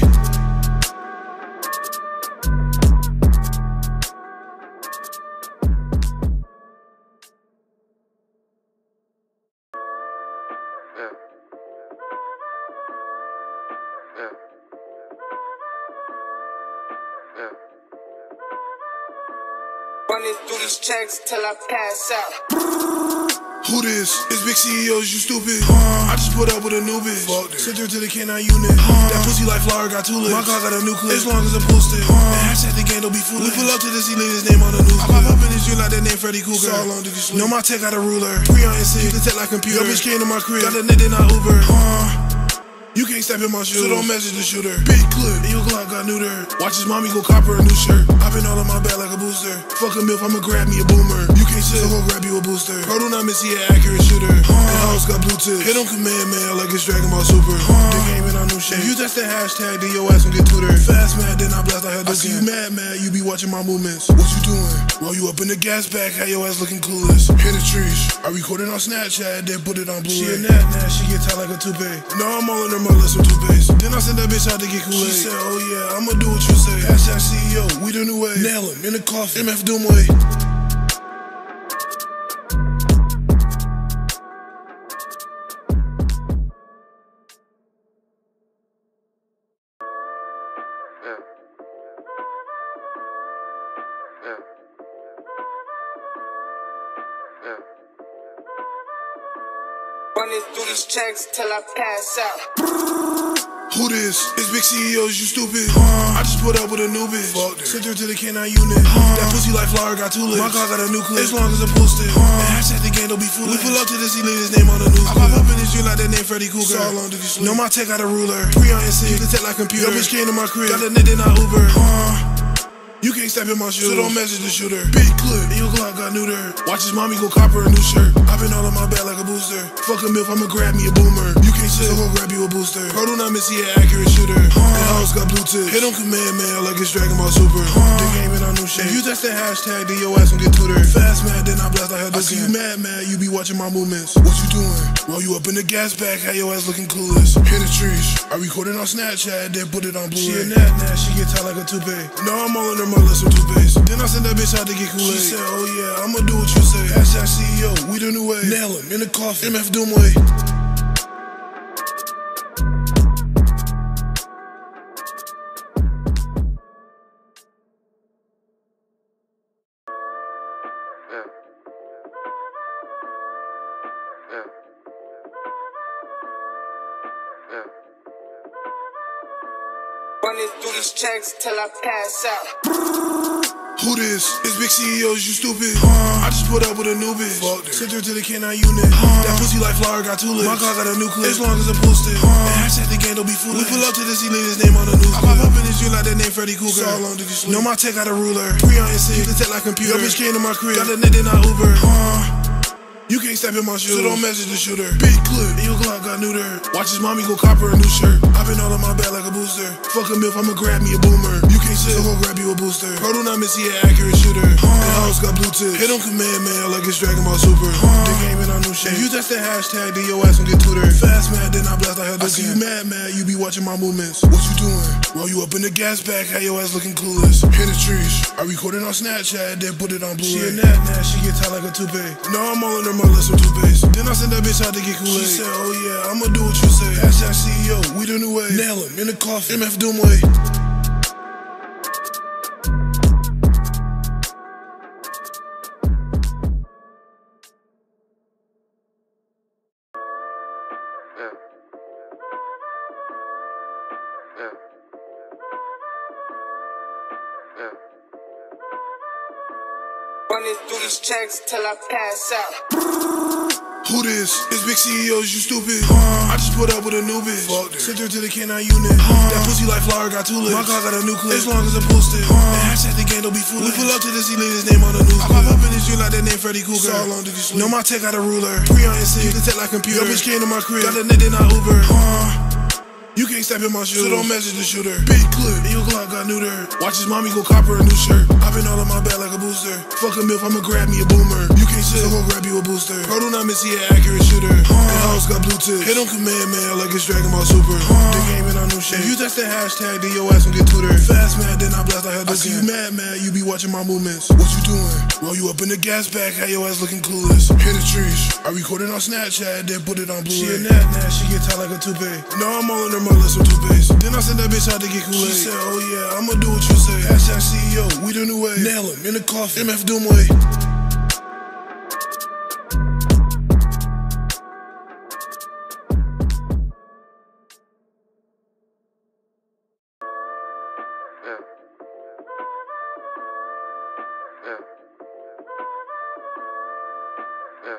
Yeah. Yeah. Yeah. Running through these checks till I pass out. Who this? It's big C E Os, you stupid. Uh, I just put up with a new bitch. Sent her to the K nine unit. Uh, that pussy like flower got two lips. My car got a new clip. As long as I post it. Uh, and hashtag the game don't be foolish. We pull up to the ceiling, his name on the news. I pop up in his dream like that name Freddy Cougar. So long did you sleep? Know my tech got a ruler. Three on his seat. You can tech like computer. Yo bitch came to my crib. Got a net in our Uber. Uh, You can't step in my shoes, so don't message the shooter. Big clip, and your Glock got neuter. Watch his mommy go cop her a new shirt. I've been all in my bag like a booster. Fuck a milf, I'ma grab me a boomer. You can't sit, so go grab you a booster. Bro, do not miss, he an accurate shooter. Uh, and house got blue tips. Hit on command, man, like it's Dragon Ball Super. Uh, the game in our new shit. If you test that hashtag, then your ass gon' get tutored. Fast mad, then I blast like hell. I see you mad, mad, you be watching my movements. What you doing? Roll you up in the gas bag, how your ass looking clueless. Hit the trees. I recorded on Snapchat, then put it on Blu-ray. She a nat nat, she get tight like a toupee. No, I'm all in her mother, some toothpaste. Then I sent that bitch out to get Kool-Aid. She said, oh yeah, I'ma do what you say. Hashtag C E O, we the new way. Nail him in the coffin, M F Doomway. Yeah. Yeah. Yeah. Running through these checks till I pass out. Who this? It's big C E Os, you stupid. Uh, I just put up with a new bitch. Sent her to the K nine unit. Uh, that pussy like flower got two lips. My car got a new clip. As long as I post it. Uh, and hashtag the game don't be foolish. We pull up to the ceiling, his name on the news. I pop up in his dream like that name Freddy Cougar. So long did you sleep? Know my tech got a ruler. Three on his seat. You can tech like computer. Yo bitch came to my crib. Got a net in our Uber. Uh, You can't step in my shoes, so don't message the shooter. Big clip, and your Glock got neuter. Watch his mommy go cop her a new shirt. I've been all in my bag like a booster. Fuck a milf, I'ma grab me a boomer. You can't sit, so go grab you a booster. Bro, do not miss, he an accurate shooter. Uh, and house got blue tips. Hit on command, man, like it's Dragon Ball Super. Uh, the game in our new shit. If you test that hashtag, then your ass gon' get tutored. Fast mad, then I blast like hell. I see you mad, mad, you be watching my movements. What you doing? Roll you up in the gas bag, how your ass looking clueless. Hit the trees. I recorded on Snapchat, then put it on Blu-ray. She a nat nat, she get tight like a toupee. No, I'm all in her mother, some toothpaste. Then I sent that bitch out to get Kool-Aid. She said, oh yeah, I'ma do what you say. Hashtag C E O, we the new way. Nail him in the coffin, M F Doomway. Running through these checks till I pass out. Who this? It's big C E Os, you stupid. Uh, I just put up with a new bitch. Sent her to the canine unit. Uh, that pussy like flower got two lips. My car got a new clip. As long as I post it. Uh, and hashtag the game don't be foolish. We pull up to this, he leave his name on the news. I pop up in his dream like that name Freddy Cougar. So long did you sleep? Know my tech got a ruler. Three on his seat. You can tech like computer. Yo, bitch came to my crib. Got a net in our Uber. Uh, You can't step in my shoes, so don't message the shooter. Big clip, and your Glock got neuter. Watch his mommy go cop her a new shirt. I've been all on my back like a booster. Fuck him if I'ma grab me a boomer. You can't sit, so go grab you a booster. Bro, do not miss, he an accurate shooter. Uh, the house got blue tips. Hit him command man like it's Dragon Ball Super. Uh, the game in our new shape. If you touch the hashtag, then your ass gon' get tutored. Fast mad, then I blast, I had to see you mad, mad. You be watching my movements. What you doing? Roll you up in the gas bag, how your ass looking clueless. Hit the trees. I recorded on Snapchat, then put it on Blu-ray. She a nat nat, she get tight like a toupee. No, I'm all in her mother, some toupees. Then I sent that bitch out to get Kool-Aid. She said, oh yeah, I'ma do what you say. Hashtag C E O, we the new way. Nail him in the coffin, M F Doomway. Yeah. Yeah. Yeah. Running through these checks till I pass out. Who this? It's big C E Os, you stupid. Uh, I just put up with a new bitch. Sent her to the canine unit. Uh, that pussy like flower got two lips. My car got a new clip. As long as I post it. Uh, and hashtag the game don't be foolish. We pull up to this, he leave his name on the news. I pop up in his dream like that name Freddy Cougar. So long did you sleep? Know my tech got a ruler. Three on his seat. You can tech like computer. Yo, bitch came to my crib. Got a net in our Uber. Uh, You can't step in my shoes, so don't message the shooter. Big clip, and your Glock got neuter. Watch his mommy go cop her a new shirt. I've been all on my back like a booster. Fuck him if I'ma grab me a boomer. You can't sit, so go grab you a booster. Bro, do not miss, he an accurate shooter. Uh, the house got blue tips. Hit him command man like it's Dragon Ball Super. Uh, the game in our new shape. If you touch the hashtag, then your ass gon' get tutored. Fast mad, then I blast, I had to see you mad, mad. You be watching my movements. What you doing? Roll you up in the gas bag, how your ass looking clueless. Hit the trees. I recorded on Snapchat, then put it on Blu-ray. She a nat nat, she get tight like a toupee. No, I'm all in her mother, some toupees. Then I sent that bitch out to get Kool-Aid. She said, oh yeah, I'ma do what you say. Hashtag C E O, we the new way. Nail him in the coffin, M F Doomway. Yeah. Yeah. Yeah.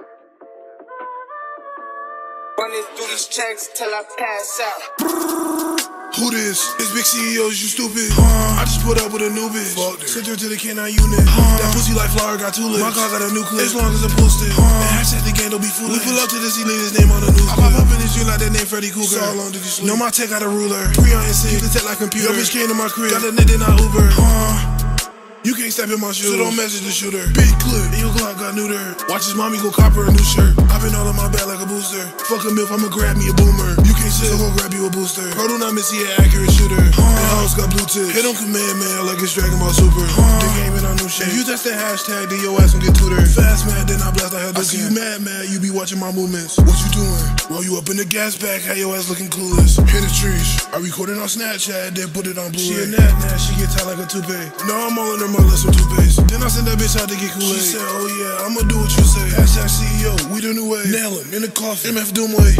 Running through these checks till I pass out. Who this? It's big C E Os, you stupid. Uh, I just put up with a new bitch. Sent her to the canine unit. Uh, that pussy like flower got two lips. My car got a new clip. As long as I post it. Uh, and hashtag the game don't be foolish. We pull up to this, he leave his name on the news. I pop up in his dream like that name Freddy Cougar. So long did you sleep? Know my tech got a ruler. Three on his seat. You can tech like computer. Yo, bitch came to my crib. Got a net in our Uber. Uh, You can't step in my shoes, so don't message the shooter. Big clip, and your Glock got neuter. Watch his mommy go cop her a new shirt. I've been all on my back like a booster. Fuck him if I'ma grab me a boomer. You can't sit, so go grab you a booster. Bro, do not miss, he an accurate shooter. Uh, the house got blue tips. Hit him command man like it's Dragon Ball Super. Uh, the game in our new shape. If you touch the hashtag, then your ass gon' get tutored. Fast mad, then I blast, I had to see you mad, mad. You be watching my movements. What you doing? Roll you up in the gas bag, how your ass looking clueless. Hit the trees. I recorded on Snapchat, then put it on Blu-ray. She a nat nat, she get tight like a toupee. No, I'm all in her mother, some toupees. Then I sent that bitch out to get Kool-Aid. She said, oh yeah, I'ma do what you say. Hashtag C E O, we the new way. Nail him in the coffin, M F Doomway.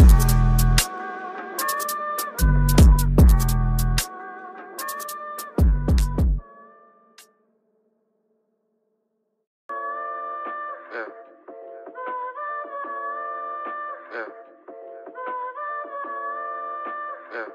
Yeah. Yeah. Yeah.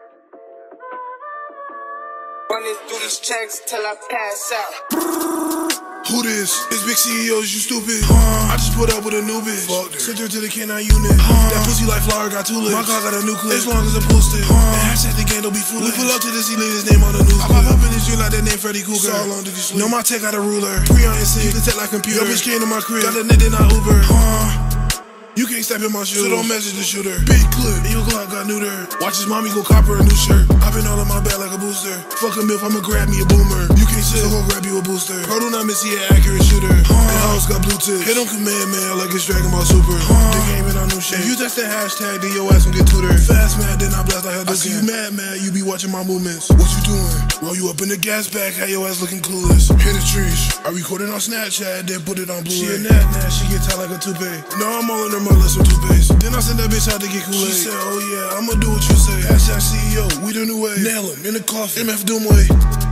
Running through these checks till I pass out. Who this? It's big C E Os, you stupid. Uh, I just put up with a new bitch. Sent her to the canine unit. Uh, that pussy like flower got two lips. My car got a new clip. As long as I post it. Uh, and hashtag the game don't be foolish. We pull up to this, he leave his name on the news. I pop up in his dream like that name Freddy Cougar. So long did you sleep? Know my tech got a ruler. Three on his seat. You can tech like computer. Yo, bitch came to my crib. Got a net in our Uber. Uh, You can't step in my shoes, so don't message the shooter. Big clip, and your Glock got neuter. Watch his mommy go cop her a new shirt. I've been all on my back like a booster. Fuck him if I'ma grab me a boomer. You can't sit, so go grab you a booster. Bro, do not miss, he an accurate shooter. Uh, the house got blue tips. Hit him command man like it's Dragon Ball Super. Uh, the game in our new shape. If you touch the hashtag, then your ass gon' get tutored. Fast mad, then I blast, I had to see you mad, mad. You be watching my movements. What you doing? Roll you up in the gas bag, how your ass looking clueless. Hit the trees. I recorded on Snapchat, then put it on Blu-ray. She a nat nat, she get tight like a toupee. No, I'm all in her mother, some toupees. Then I sent that bitch out to get Kool-Aid. She said, oh yeah, I'ma do what you say. Hashtag C E O, we the new way. way. Nail him in the coffin. M F Doom way.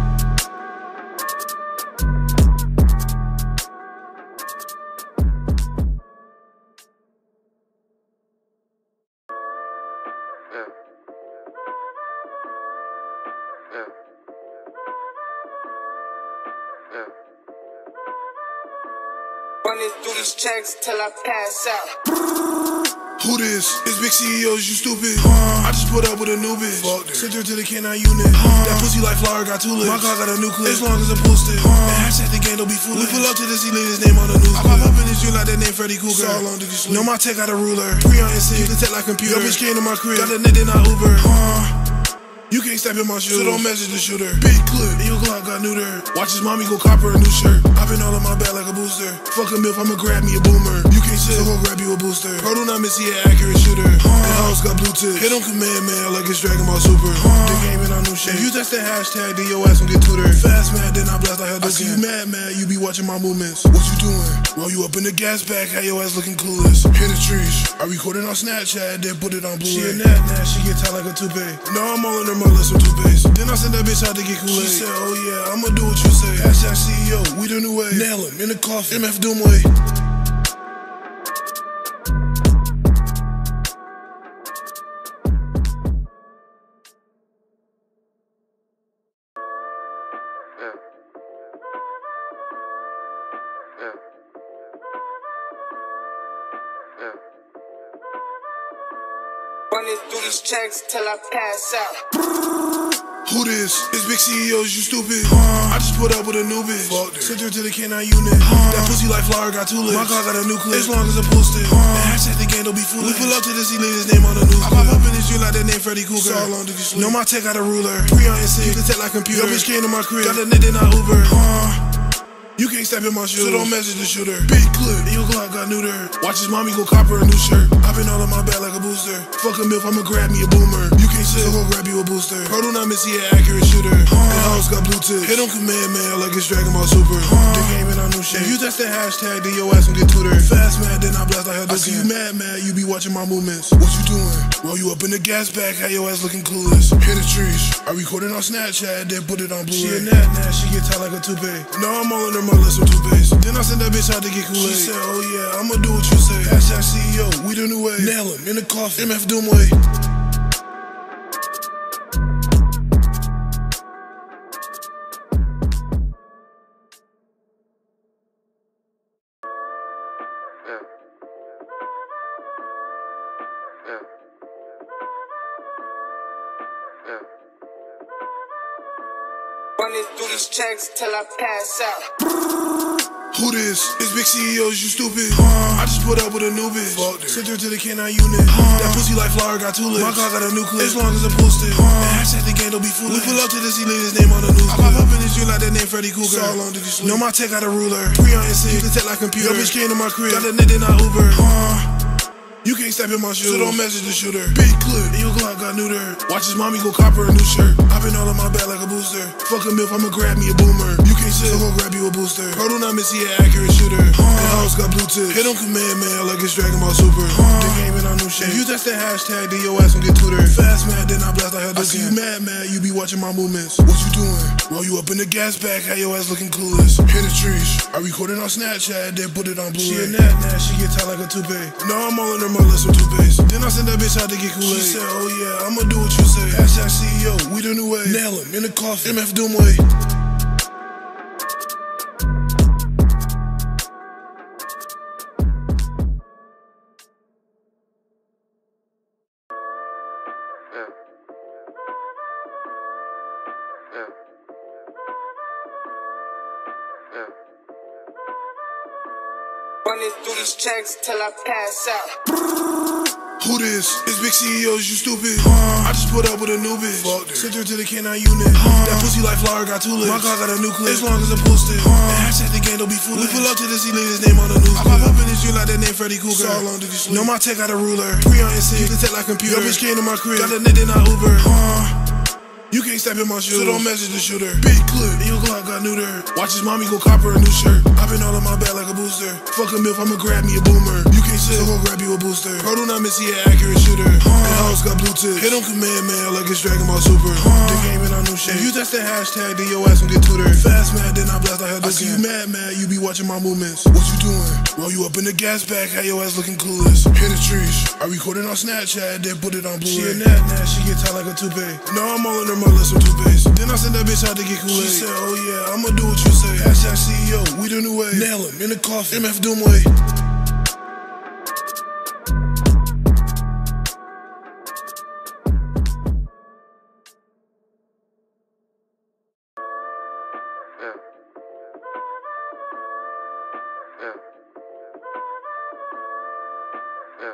Yeah. Yeah. Yeah. Running through these checks till I pass out. Who this? It's big C E Os, you stupid. Uh, I just put up with a new bitch. Sent her to the canine unit. Uh, that pussy like flower got two lips. My car got a new clip. As long as I post it. Uh, and hashtag the game don't be foolish. We pull up to this, he leave his name on the news. I pop up in this dream like that name Freddy Cougar. So long did you sleep? Know my tech got a ruler. Pre on insane. You can tech like computer. Your bitch came to my crib. Got a net in our Uber. Uh, You can't step in my shoes, so don't message the shooter. Big clip, and your Glock got neuter. Watch his mommy go cop her a new shirt. I been all in my bag like a booster. Fuck a milf, I'ma grab me a boomer. You can't sit, so go grab you a booster. Bro, do not miss, he an accurate shooter. Uh, the house got blue tips. Hit on command, man, like it's Dragon Ball Super. Uh, the game in our new shit. If you touch the hashtag, then your ass gon' get tutored. Fast mad, then I blast like hell. I see you mad, mad, you be watching my movements. What you doing? Roll you up in the gas bag, how your ass looking clueless. Hit the trees. I recorded on Snapchat, then put it on Blu-ray. She a nat, nat, she get tight like a toupee. No, I'm all in her mother, some toupees. Then I send that bitch out to get Kool-Aid. She said, oh yeah, I'ma do what you say. Hashtag C E O, we the new way. Nail him in the coffin. M F Doom way. Yeah. Yeah. Yeah. Running through these checks till I pass out. Who this? It's big C E Os, you stupid. Uh, I just put up with a new bitch. Sent her to the canine unit. Uh, that pussy like flower got two lips. My car got a new clip. As long as I post it. Uh, and hashtag the game don't be foolish. We pull up to this, he leave his name on the news. I pop up in this dream like that name Freddy Cougar. So long did you sleep? Know my tech got a ruler. Pre on insane. You can tech like computer. Your bitch came to my crib. Got a net in our Uber. Uh, You can't step in my shoes, so don't message the shooter. Big clip, and your Glock got neuter. Watch his mommy go cop her a new shirt. I been all in my bag like a booster. Fuck a milf, I'ma grab me a boomer. You can't sit, so go grab you a booster. Bro, do not miss, he an accurate shooter. Uh, the house got blue tips. Hit on command, man, like it's Dragon Ball Super. Uh, the game in our new shit. If you touch the hashtag, then your ass gon' get tutored. Fast mad, then I blast like hell. I see you mad, mad, you be watching my movements. What you doing? Roll you up in the gas bag, how your ass looking clueless. Hit the trees. I recorded on Snapchat, then put it on Blu-ray. She a nat, nat, she get tight like a toupee. No, I'm all in her mother, some toupees. Then I send that bitch out to get Kool-Aid. She said, oh yeah, I'ma do what you say. Hashtag C E O, we the new way. Nail him in the coffin. M F Doom way. Yeah. Yeah. Yeah. Running through these checks till I pass out. Who this? It's big C E Os, you stupid. Uh, I just put up with a new bitch. Sent her to the canine unit. Uh, that pussy like flower got two lips. My car got a new clip. As long as I post it. Uh, and hashtag the game don't be foolish. We pull up to this, he leave his name on the news. I pop up in this dream like that name Freddy Cougar. So long did you sleep? Know my tech got a ruler. Pre on insane. You can tech like computer. Your bitch came to my crib. Got a net in our Uber. Uh, You can't step in my shoes, so don't message the shooter. Big clip, and your Glock got neuter. Watch his mommy go cop her a new shirt. I been all in my bag like a booster. Fuck a milf, I'ma grab me a boomer. You can't sit, so go grab you a booster. Bro, do not miss, he an accurate shooter. Uh, the house got blue tips. Hit on command, man, like it's Dragon Ball Super. Uh, the game in our new shit. If you touch the hashtag, then your ass gon' get tutored. Fast mad, then I blast like hell. I see you mad, mad, you be watching my movements. What you doing? Roll you up in the gas bag, how your ass looking clueless. Hit the trees. I recorded on Snapchat, then put it on Blu-ray. She a nat, nat, she get tight like a toupee. No, I'm all in her mother, some toupees. Then I send that bitch out to get Kool-Aid. She said, oh yeah, I'ma do what you say. Hashtag C E O, we the new way. Nail him in the coffin. M F Doom way. Yeah. Yeah. Yeah. Running through these checks till I pass out. Who this? It's big C E Os, you stupid. Uh, I just put up with a new bitch. Sent her to the canine unit. Uh, that pussy like flower got two lips. My car got a new clip. As long as I post it. Uh, and hashtag the game don't be foolish. We pull up to this, he leave his name on the news. I pop up in this dream like that name Freddy Cougar. So long did you sleep? Know my tech got a ruler. Pre on insane. You can tech like computer. Your bitch came to my crib. Got a net in our Uber. Uh, You can't step in my shoes, so don't message the shooter. Big clip, and your Glock got neuter. Watch his mommy go cop her a new shirt. I been all in my bag like a booster. Fuck a milf, I'ma grab me a boomer. You can't can't sit, so go grab you a booster. Bro, do not miss, he an accurate shooter. Uh, and hoes got blue tips. Hit him command man like it's Dragon Ball Super. Uh, the game in on new shit. You test the hashtag, then your ass gon' get tutored. Fast mad, then I blast, I had to see you mad, mad. You be watching my movements. What you doing? While you up in the gas bag, how your ass looking clueless. Hit the trees. I recorded on Snapchat, then put it on Blu-ray. She a nat nat, she get tight like a toupee. No, I'm all in her mother, some toupees. Then I send that bitch out to get Kool-Aid. She said, oh yeah, I'ma do what you say. Hashtag C E O, we the new way. Nail him in the coffin, M F Doomway. Yeah. Yeah. Yeah.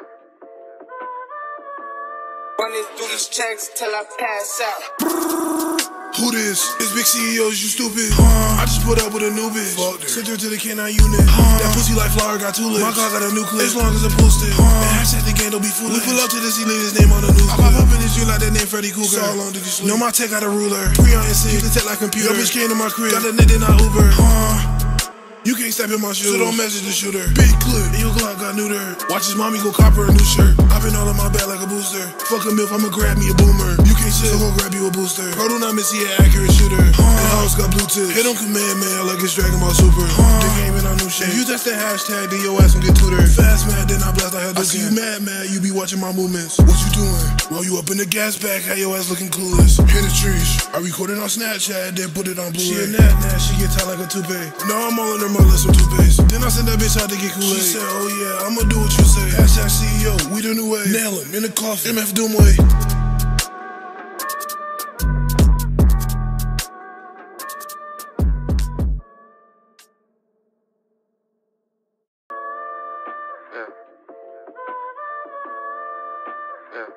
Running through these checks till I pass out. Who this? It's big C E Os, you stupid. Uh, I just put up with a new bitch. Sent her to the canine unit. Uh, that pussy like flower got two lips. My car got a new clip. As long as it posted. Uh, and hashtag the game don't be foolish. We pull up to this, he leave his name on the news. I pop up in this dream like that name Freddy Cougar. So long did you sleep? Know my tech got a ruler. Pre on N C, the tech like computer. Your bitch came to my crib. Got a net in our Uber. Uh, You can't step in my shoes, so don't message the shooter. Big clip, and your Glock got neuter. Watch his mommy go cop her a new shirt. I been all in my bag like a booster. Fuck a milf, I'ma grab me a boomer. You can't sit, so go grab you a booster. Bro, do not miss, he an accurate shooter. Uh, and house got blue tips. Hit him command man like it's Dragon Ball Super. Uh, the game in on new shit. You test the hashtag, then your ass gon' get tutored. Fast mad, then I blast, I had to see you mad, mad. You be watching my movements. What you doing? While you up in the gas bag, how your ass looking clueless. Hit the trees. I recorded on Snapchat, then put it on Blu-ray. She a nat nat, she get tight like a toupee. No, I'm all in her mother, some toupees. Then I send that bitch out to get Kool-Aid. She said, oh yeah, I'ma do what you say. Hashtag C E O, we the new way. Nail him in the coffin, M F Doomway. Yeah. Yeah.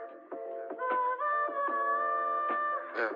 Yeah.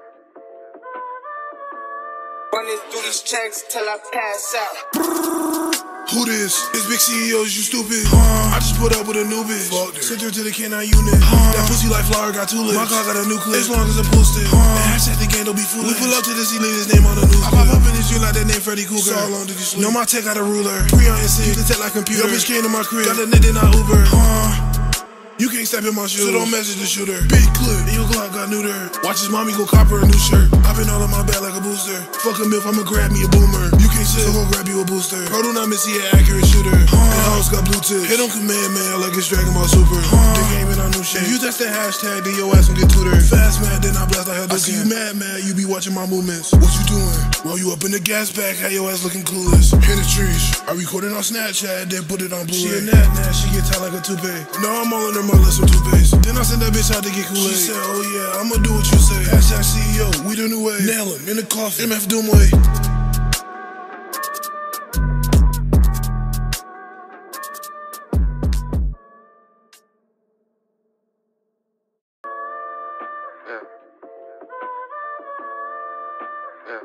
Running through these checks till I pass out. Who this? It's big C E Os, you stupid. Uh, I just put up with a new bitch. Sent her to the canine unit. Uh, that pussy like flower got two lips. My car got a new clip. As long as it posted. Uh, and hashtag the game don't be foolish. We pull up to this, he leave his name on the news. I pop up in this dream like that name Freddy Cougar. So long did you sleep? Know my tech got a ruler. Pre on N C, the tech like computer. Your bitch came to my crib. Got a net in our Uber. Uh, You can't step in my shoes, so don't message the shooter. Big clip, and your Glock got neuter. Watch his mommy go cop her a new shirt. I been all in my bag like a booster. Fuck a milf, I'ma grab me a boomer. You can't sit, so go grab you a booster. Bro, do not miss, he an accurate shooter. Uh, and house got blue tips. Hit him command man like it's Dragon Ball Super. Uh, the game in on new shit. You test the hashtag, then your ass gon' get tutored. Fast mad, then I blast, I had to see you mad, mad. You be watching my movements. What you doing? While you up in the gas bag, how your ass looking clueless. Hit the trees. I recorded on Snapchat, then put it on Blu-ray. She a nat nat, she get tight like a toupee. No, I'm all in her mother, some toupees. Then I send that bitch out to get Kool-Aid. She said, oh yeah, I'ma do what you say. Hashtag C E O, we the new way. Nail him in the coffin, M F Doomway. Yeah. Yeah.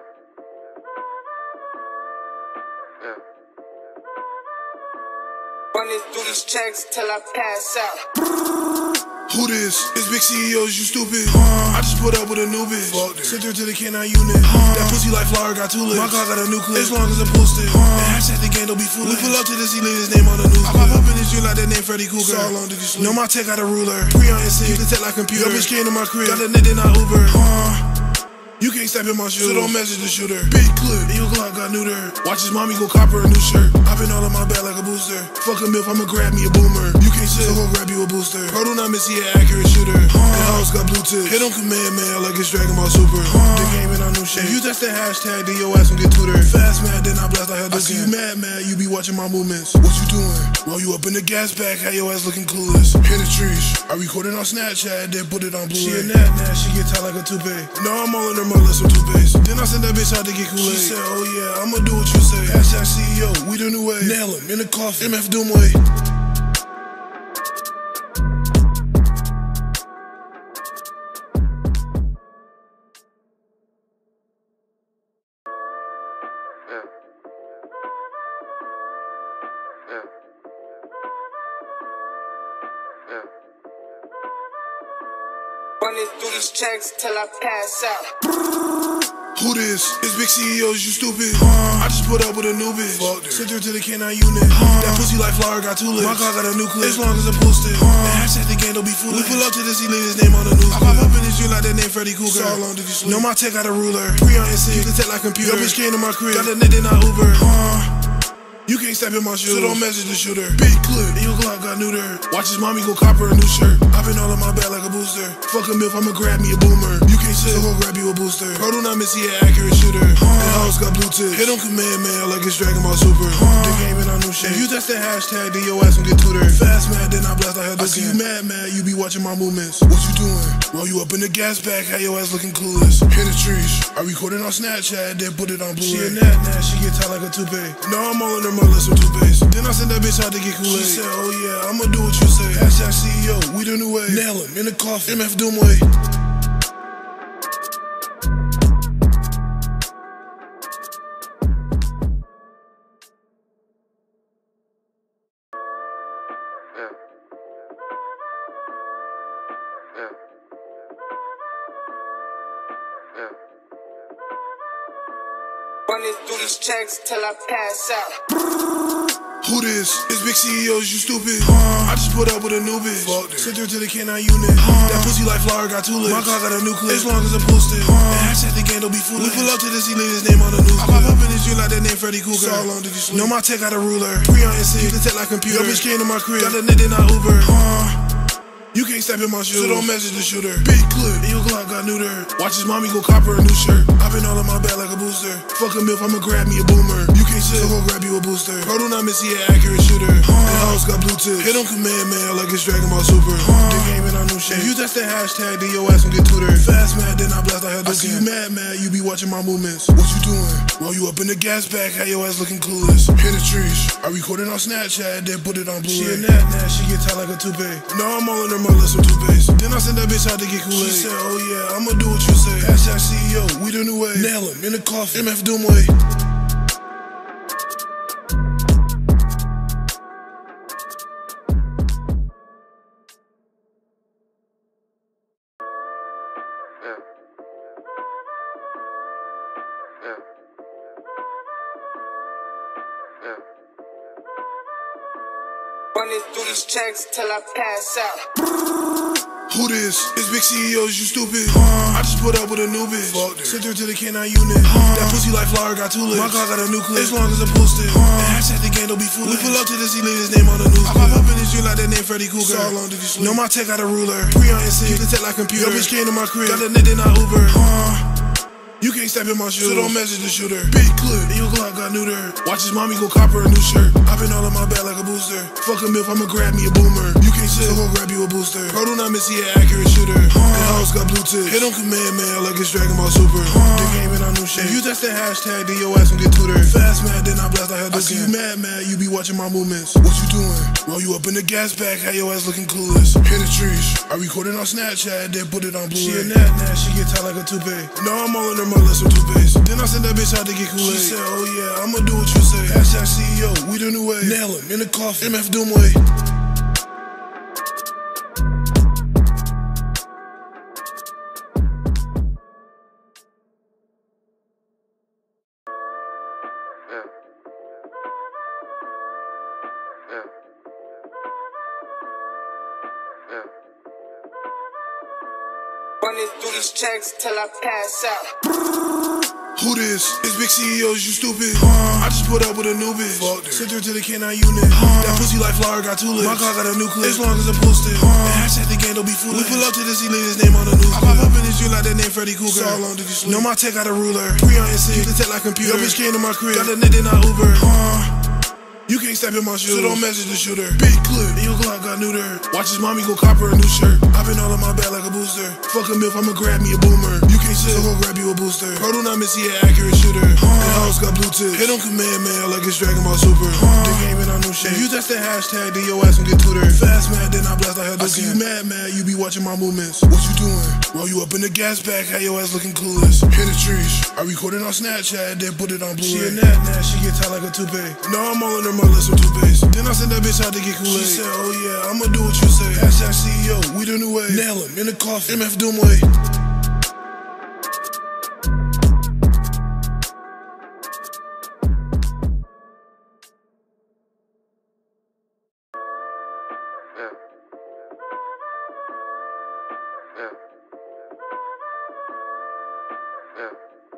Yeah. Running through these checks till I pass out. Who this? It's big C E Os, you stupid. Uh, I just put up with a new bitch. Sent her to the canine unit. Uh, that pussy like flower got two lips. My car got a new clip. As long as it posted. Uh, and hashtag the game don't be foolish. We pull up to this, he leave his name on the news. I pop up in this dream like that name Freddy Cougar. So long did you sleep? Know my tech got a ruler. Pre on N C, the tech like computer. Your bitch came to my crib. Got a net in our Uber. Uh, You can't step in my shoes, so don't message the shooter. Big clip, and your Glock got neuter. Watch his mommy go cop her a new shirt. I been all in my bag like a booster. Fuck a milf, I'ma grab me a boomer. You can't sit, so go grab you a booster. Bro, do not miss, he an accurate shooter. Uh, and house got blue tips. Hit him command man like it's Dragon Ball Super. Uh, the game in on new shit. You test the hashtag, then your ass gon' get tutored. Fast mad, then I blast, I had to see you mad, mad. You be watching my movements. What you doing? While you up in the gas bag, how your ass looking clueless. Hit the trees. I recorded on Snapchat, then put it on Blu-ray. She a nat nat, she get tight like a toupee. No, I'm all in her mother, some toupees. Then I send that bitch out to get Kool-Aid. She said, oh yeah, I'ma do what you say. Hashtag C E O, we the new way. Nail him in the coffin, M F Doomway. Yeah. Yeah. Yeah. Running through these checks till I pass out. Who this? It's big C E Os, you stupid. Uh, I just put up with a new bitch. Sent her to the canine unit. Uh, that pussy like flower got two lips. My car got a new clip. As long as I post it. Uh, and hashtag the game don't be foolish. We pull up to this, he leave his name on the news. I pop up in this dream like that name Freddy Cougar. So long did you sleep? Know my tech got a ruler. Pre on N C, the tech like computer. Your bitch came to my crib. Got a nigga not Uber. Uh, You can't step in my shoes, so don't message the shooter. Big clip, and your Glock got neuter. Watch his mommy go cop her a new shirt. I been all in my bag like a booster. Fuck a milf, I'ma grab me a boomer. You can't sit, so go grab you a booster. Bro, do not miss, he an accurate shooter. Uh, the house got blue tips. Hit on command, man, like it's Dragon Ball Super. Uh, the game and I new shit. If you test the hashtag, then your ass gon' get tutored. Fast mad, then I blast like hell. I see you mad, mad, you be watching my movements. What you doing? Roll you up in the gas bag, how your ass looking clueless. Hit the trees. I recorded on Snapchat, then put it on Blu-ray. She a nat nat, she get tight like a toupee. No, I'm all in her mother, some toupees. Then I send that bitch out to get Kool-Aid. She said, oh yeah, I'ma do what you say. Hashtag C E O, we the new way. Nail him in the coffin, M F Doom way. Yeah. Yeah. Yeah. Running through these checks till I pass out. Who this? It's big C E Os, you stupid. Uh, I just put up with a new bitch. Sent her to the canine unit. Uh, that pussy like flower got two lips. My car got a new clip. As long as I post it. Uh, and hashtag the game don't be foolish. We pull up to this, he leave his name on the news. I pop up in this dream like that name Freddy Cougar. So long did you sleep? Know my tech got a ruler. Pre on N C, the tech like computer. Your bitch came to my crib. Got a nigga not Uber. Uh, You can't step in my shoes, so don't message the shooter. Big clip, and your Glock got neuter. Watch his mommy go cop her a new shirt. I been all in my bag like a booster. Fuck a milf, I'ma grab me a boomer. You can't sit, so go grab you a booster. Bro, do not miss, he an accurate shooter. Uh, the house got blue tips. Hit on command, man, like it's Dragon Ball Super. Uh, the game and I new shit. If you test the hashtag, then your ass gon' get tutored. Fast mad, then I blast like hell. I see you mad, mad, you be watching my movements. What you doing? Roll you up in the gas bag, how your ass looking clueless. Hit the trees. I recorded on Snapchat, then put it on Blu-ray. She a nat nat, she get tight like a toupee. No, I'm all in her mother, some toupees. Then I send that bitch out to get Kool-Aid. She said, oh yeah, I'ma do what you say. Hashtag C E O, we the new way. Nail him in the coffin, M F Doom way. Yeah. Yeah. Yeah. Running through these checks till I pass out. Who this? It's big C E Os, you stupid. Uh, I just put up with a new bitch. Sent her to the canine unit. Uh, that pussy like flower got two lips. My car got a new clip. As long as I post it. Uh, and hashtag the game don't be foolish. We pull up to this, he leave his name on the news. I pop up in this dream like that name Freddy Cougar. So long did you sleep? Know my tech got a ruler. Pre on N C, the tech like computer. Your bitch came to my crib. Got a nigga not Uber. Uh, You can't step in my shoes, so don't message the shooter. Big clip, and your Glock got neuter. Watch his mommy go cop her a new shirt. I been all in my bag like a booster. Fuck a milf, I'ma grab me a boomer. You can't sit, so go grab you a booster. Bro, do not miss, he an accurate shooter. Uh, the house got blue tips. Hit on command, man, like it's Dragon Ball Super. Uh, the game and I new shit. If you test the hashtag, then your ass gon' get tutored. Fast mad, then I blast like hell. I see you mad, mad, you be watching my movements. What you doing? Roll you up in the gas bag, how your ass looking clueless. Hit the trees. I recorded on Snapchat, then put it on Blu-ray. She a nat nat, she get tight like a toupee. No, I'm all in her mother, some toupees. Then I send that bitch out to get Kool-Aid. She said, oh yeah, I'ma do what you say. Hashtag C E O, we the new way. Nail him in the coffin, M F Doom way. Yeah. Yeah. Yeah. Running through these checks till I pass out. Who this? It's big C E Os, you stupid. Uh, I just put up with a new bitch. Sent her to the canine unit. Uh, that pussy like flower got two lips. My car got a new clip. As long as I post it. Uh, and hashtag the game don't be foolish. We pull up to this, he leave his name on the news. I pop up in this dream like that name Freddy Cougar. So long did you sleep? Know my tech got a ruler. Pre on N C, the tech like computer. Your bitch came to my crib. Got a nigga not Uber. Uh, You can't step in my shoes, so don't message the shooter. Big clip, and your Glock got neuter. Watch his mommy go cop her a new shirt. I been all in my bag like a booster. Fuck a milf, I'ma grab me a boomer. You can't sick, so go grab you a booster. Bro, do not miss, he an accurate shooter. Uh, the house got blue tips. Hit on command, man, like it's Dragon Ball Super. Uh, the game and I new shit. You test the hashtag, then your ass gon' get tutored. Fast mad, then I blast, I had to see you mad, mad. You be watching my movements. What you doing? While you up in the gas pack, how your ass looking clueless. Hit the trees. I recorded on Snapchat, then put it on Blu-ray. She a nat nat, she get tight like a toupee. No, I'm all in her mother, some toupees. Then I send that bitch out to get Kool-Aid. She said, oh yeah, I'ma do what you say. Hashtag C E O, we the new way. Nail him in the coffin, M F Doom way. Yeah. Yeah. Yeah.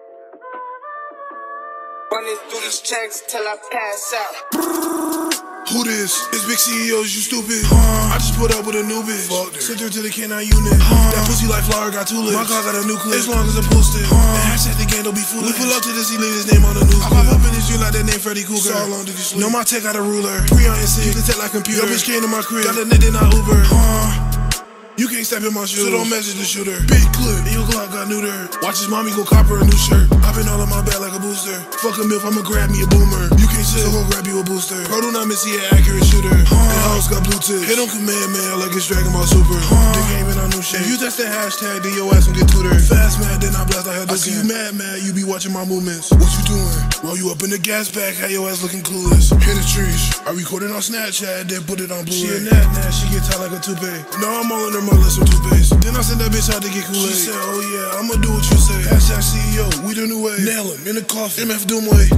Running through these checks till I pass out. Who this? It's big C E Os, you stupid. Uh, I just put up with a new bitch. Sent her to the K nine unit. Uh, that pussy like flower got two lips. My car got a new clip. As long as it posted. Uh, and hashtag the game don't be foolish. We pull up to this, he leave his name on the news. I pop up in his dream like that name Freddy Cougar. So long did you sleep? Know my tech got a ruler. Pre on N C, you can tech like computer. Yo, bitch came to my crib. Got a nigga, not Uber. Uh, You can't step in my shoes, so don't message the shooter. Big clip, and your Glock got neutered. Watch his mommy go cop her a new shirt. I been all in my bag like a booster. Fuck a milf, I'ma grab me a boomer. You can't sit, so go grab you a booster. Bro, do not miss, he an accurate shooter. Uh, the house got blue tips. Hit on command, man, like it's Dragon Ball Super. Uh, the game and I new shit. You test the hashtag, then your ass gon' get tutored. Fast mad, then I blast, I had to see you mad, mad. You be watching my movements. What you doing? While you up in the gas pack, how your ass looking clueless. Hit the trees. I recorded on Snapchat, then put it on Blu-ray. She a nat nat, she get tight like a toupee. No, I'm all in her mother, some toupees. Then I send that bitch out to get Kool-Aid. She said, oh yeah, I'ma do what you say. Hashtag C E O, we the new way. Nail him in the coffin, M F Doom way.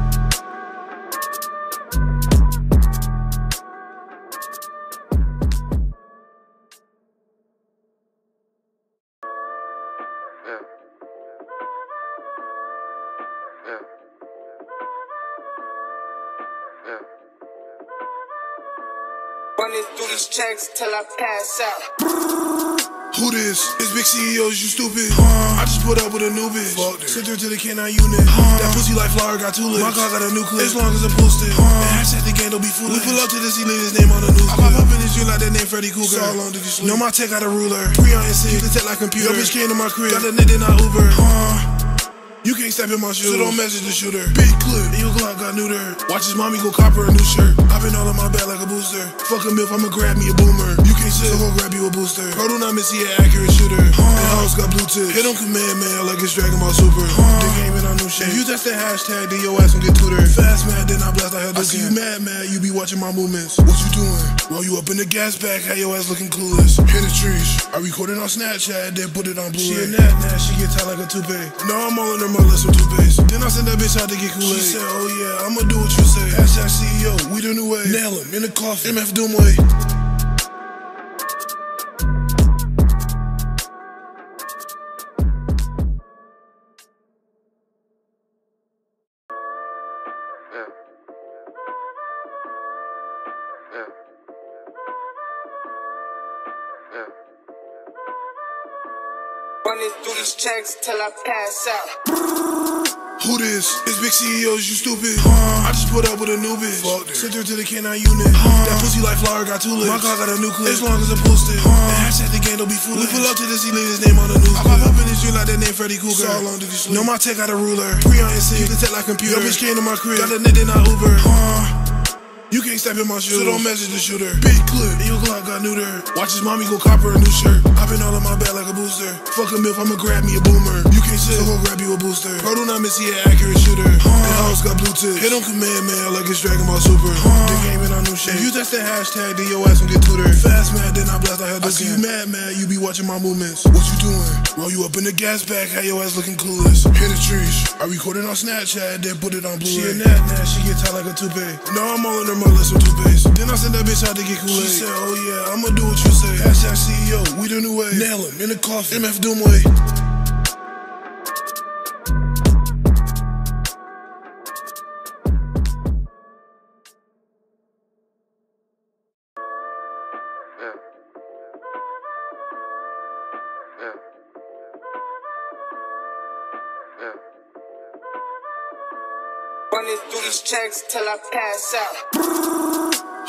Yeah. Yeah. Yeah. Running through these checks till I pass out. Who this? It's big C E Os, you stupid. Uh, I just put up with a new bitch. Sent her to the K nine unit. Uh, that pussy like flower got two lips. My car got a new clip. As long as it posted. Uh, and hashtag the game don't be foolish. We pull up to this, he leave his name on the news. I pop up in his dream like that name Freddy Cougar. So long did you sleep? Know my tech got a ruler. Pre on N C, you can tech like computer. Yo, bitch came to my crib. Got a nigga, not Uber. Uh, You can't step in my shoes, so don't message the shooter. Big clip, and your Glock got neutered. Watch his mommy go cop her a new shirt. I been all in my bag like a booster. Fuck a milf, I'ma grab me a boomer. You can't sit, so go grab you a booster. Bro, do not miss, he an accurate shooter. Uh, the house got blue tips. Hit on command, man, like it's Dragon Ball Super. Uh, the game and I new shit. You test the hashtag, then your ass gon' get tutored. Fast mad, then I blast, I had to see you mad, mad. You be watching my movements. What you doing? While you up in the gas pack, how your ass looking clueless. Hit the trees. I recorded on Snapchat, then put it on Blu-ray. She a nat nat, she get tight like a toupee. No, I'm all in her mother, some toupees. Then I send that bitch out to get Kool-Aid. She said, oh yeah, I'ma do what you say. Hashtag C E O, we the new way. Nail him in the coffin, M F Doom way. Yeah. Yeah. Yeah. Running through these checks till I pass out. Who this? It's big C E Os, you stupid. Uh, I just put up with a new bitch. Sent her to the K nine unit. Uh, that pussy like flower got two lips. My car got a new clip. As long as it posted. Uh, and hashtag the game don't be foolish. We pull up to this, he leave his name on the news. I pop up in his dream like that name Freddy Cougar. So long did you sleep? Know my tech got a ruler. Pre on N C, you can tech like computer. Yo, bitch came to my crib. Got a nigga, not Uber. Uh, You can't step in my shoes, so don't message the shooter. Big clip, and your Glock got neutered. Watch his mommy go cop her a new shirt. I been all in my bag like a booster. Fuck a milf, I'ma grab me a boomer. You can't sit, so go grab you a booster. Bro, do not miss, he an accurate shooter. Uh, the house got blue tips. Hit on command, man, like it's Dragon Ball Super. Uh, the game and I new shit. You test the hashtag, then your ass gon' get tutored. Fast mad, then I blast, I had to see you mad, mad. You be watching my movements. What you doing? While you up in the gas pack, how your ass looking clueless. Hit the trees. I recorded on Snapchat, then put it on Blu-ray. She a nat nat, she get tight like a toupee. No, I'm all in her mother, some toupees. Then I send that bitch out to get Kool-Aid. She said, oh yeah, I'ma do what you say. Hashtag C E O, we the new way. Nail him in the coffin, M F Doom way. Yeah. Yeah. Yeah. Running through these checks till I pass out.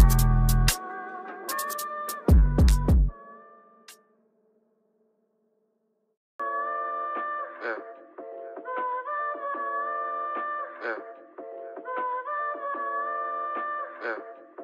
Yeah. Yeah. Yeah.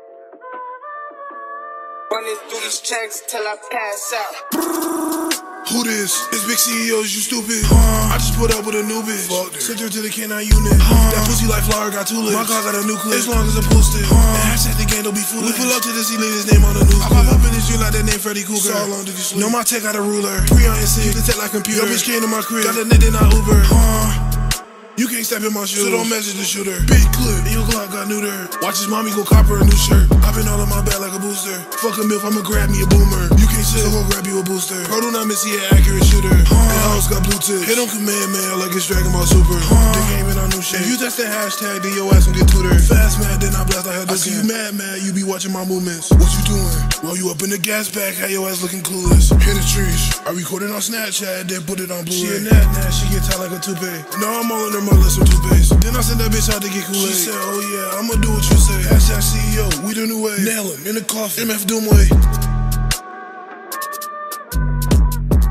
Running through these checks till I pass out. Who this? It's big C E Os, you stupid. Uh, I just put up with a new bitch. Sent her to the canine unit. Uh, that pussy like flower got two legs. My car got a new clip. As long as I post it. Uh, and hashtag the game don't be foolish. We pull up to the see his name on the news. I pop up in this dream like that name Freddy Cougar. So long did you sleep? Know my tech got a ruler. Three on your seat. The tech like computer. Your bitch came to my crib. Got a nigga not Uber. Uh, You can't step in my shoes, so don't message the shooter. Big clip, and your Glock got neutered. Watch his mommy go cop her a new shirt. I've been all in my bag like a booster. Fuck a milf, I'ma grab me a boomer. You can't sit, so go grab you a booster. Bro, do not miss, he an accurate shooter. Uh, and house got blue tips. Hit on command, man, like it's Dragon Ball Super. Uh, the game in on new shit. If you touch that hashtag, then your ass gon' get tutored. Fast mad, then I blast like hell. I see you mad, mad, you be watching my movements. What you doing? While you up in the gas bag, how your ass looking clueless. Hit the trees. I recorded on Snapchat, then put it on Blu-ray. She a nat nat, she get tight like a toupee. Now I'm all in her mother, some toupees. Then I sent that bitch out to get Kool-Aid. She said, oh yeah, I'ma do what you say. Hashtag C E O, we the new way. Nail him in the coffin, M F Doomway.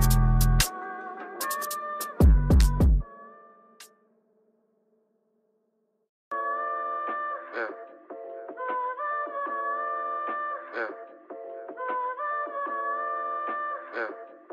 yeah, yeah.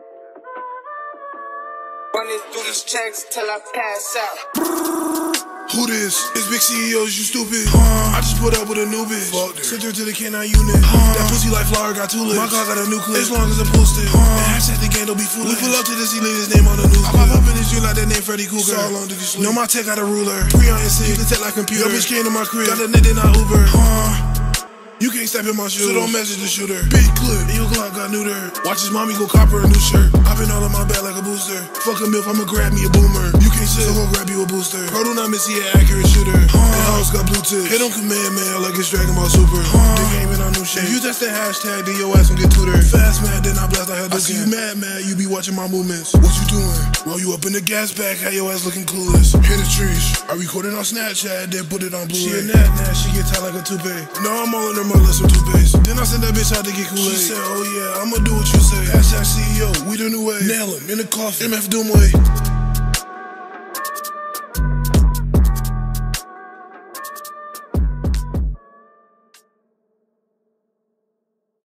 Running through these checks till I pass out. Who this? It's big C E Os, you stupid. Uh, I just put up with a new bitch. Sent her to the K nine unit. Uh, that pussy like flower got two lips. My car got a new clip. As long as I post it. Uh, and hashtag the game don't be foolish. We pull up to the ceiling, his name on the news. I pop up in his dream like that name Freddy Cougar. So long did you sleep? Know my tech got a ruler. Pre on his you can tech like computer. Yo bitch came to my crib. Got a nigga not Uber. Uh, You can't step in my shoes, so don't message the shooter. Big clip, and your Glock got neuter. Watch his mommy go cop her a new shirt. I've been all in my bag like a booster. Fuck a milf, I'ma grab me a boomer. You can't sit, so go grab you a booster. Bro, do not miss, he an accurate shooter. Uh, and house got blue tips. Hit on command, man, like it's Dragon Ball Super. Uh, the game in on new shit. If you test that hashtag, then your ass gon' get tutored. Fast mad, then I blast like I see you mad, mad, you be watching my movements. What you doing? Roll you up in the gas bag, how your ass looking clueless. Hit the trees. I recorded on Snapchat, then put it on Blu-ray. She a nat nat, she get tight like a toupee. No, I'm all in her mother, some toothpaste. Then I sent that bitch out to get Kool-Aid. She said, oh yeah, I'ma do what you say. Hashtag C E O, we the new way. Nail him in the coffin, M F Doomway.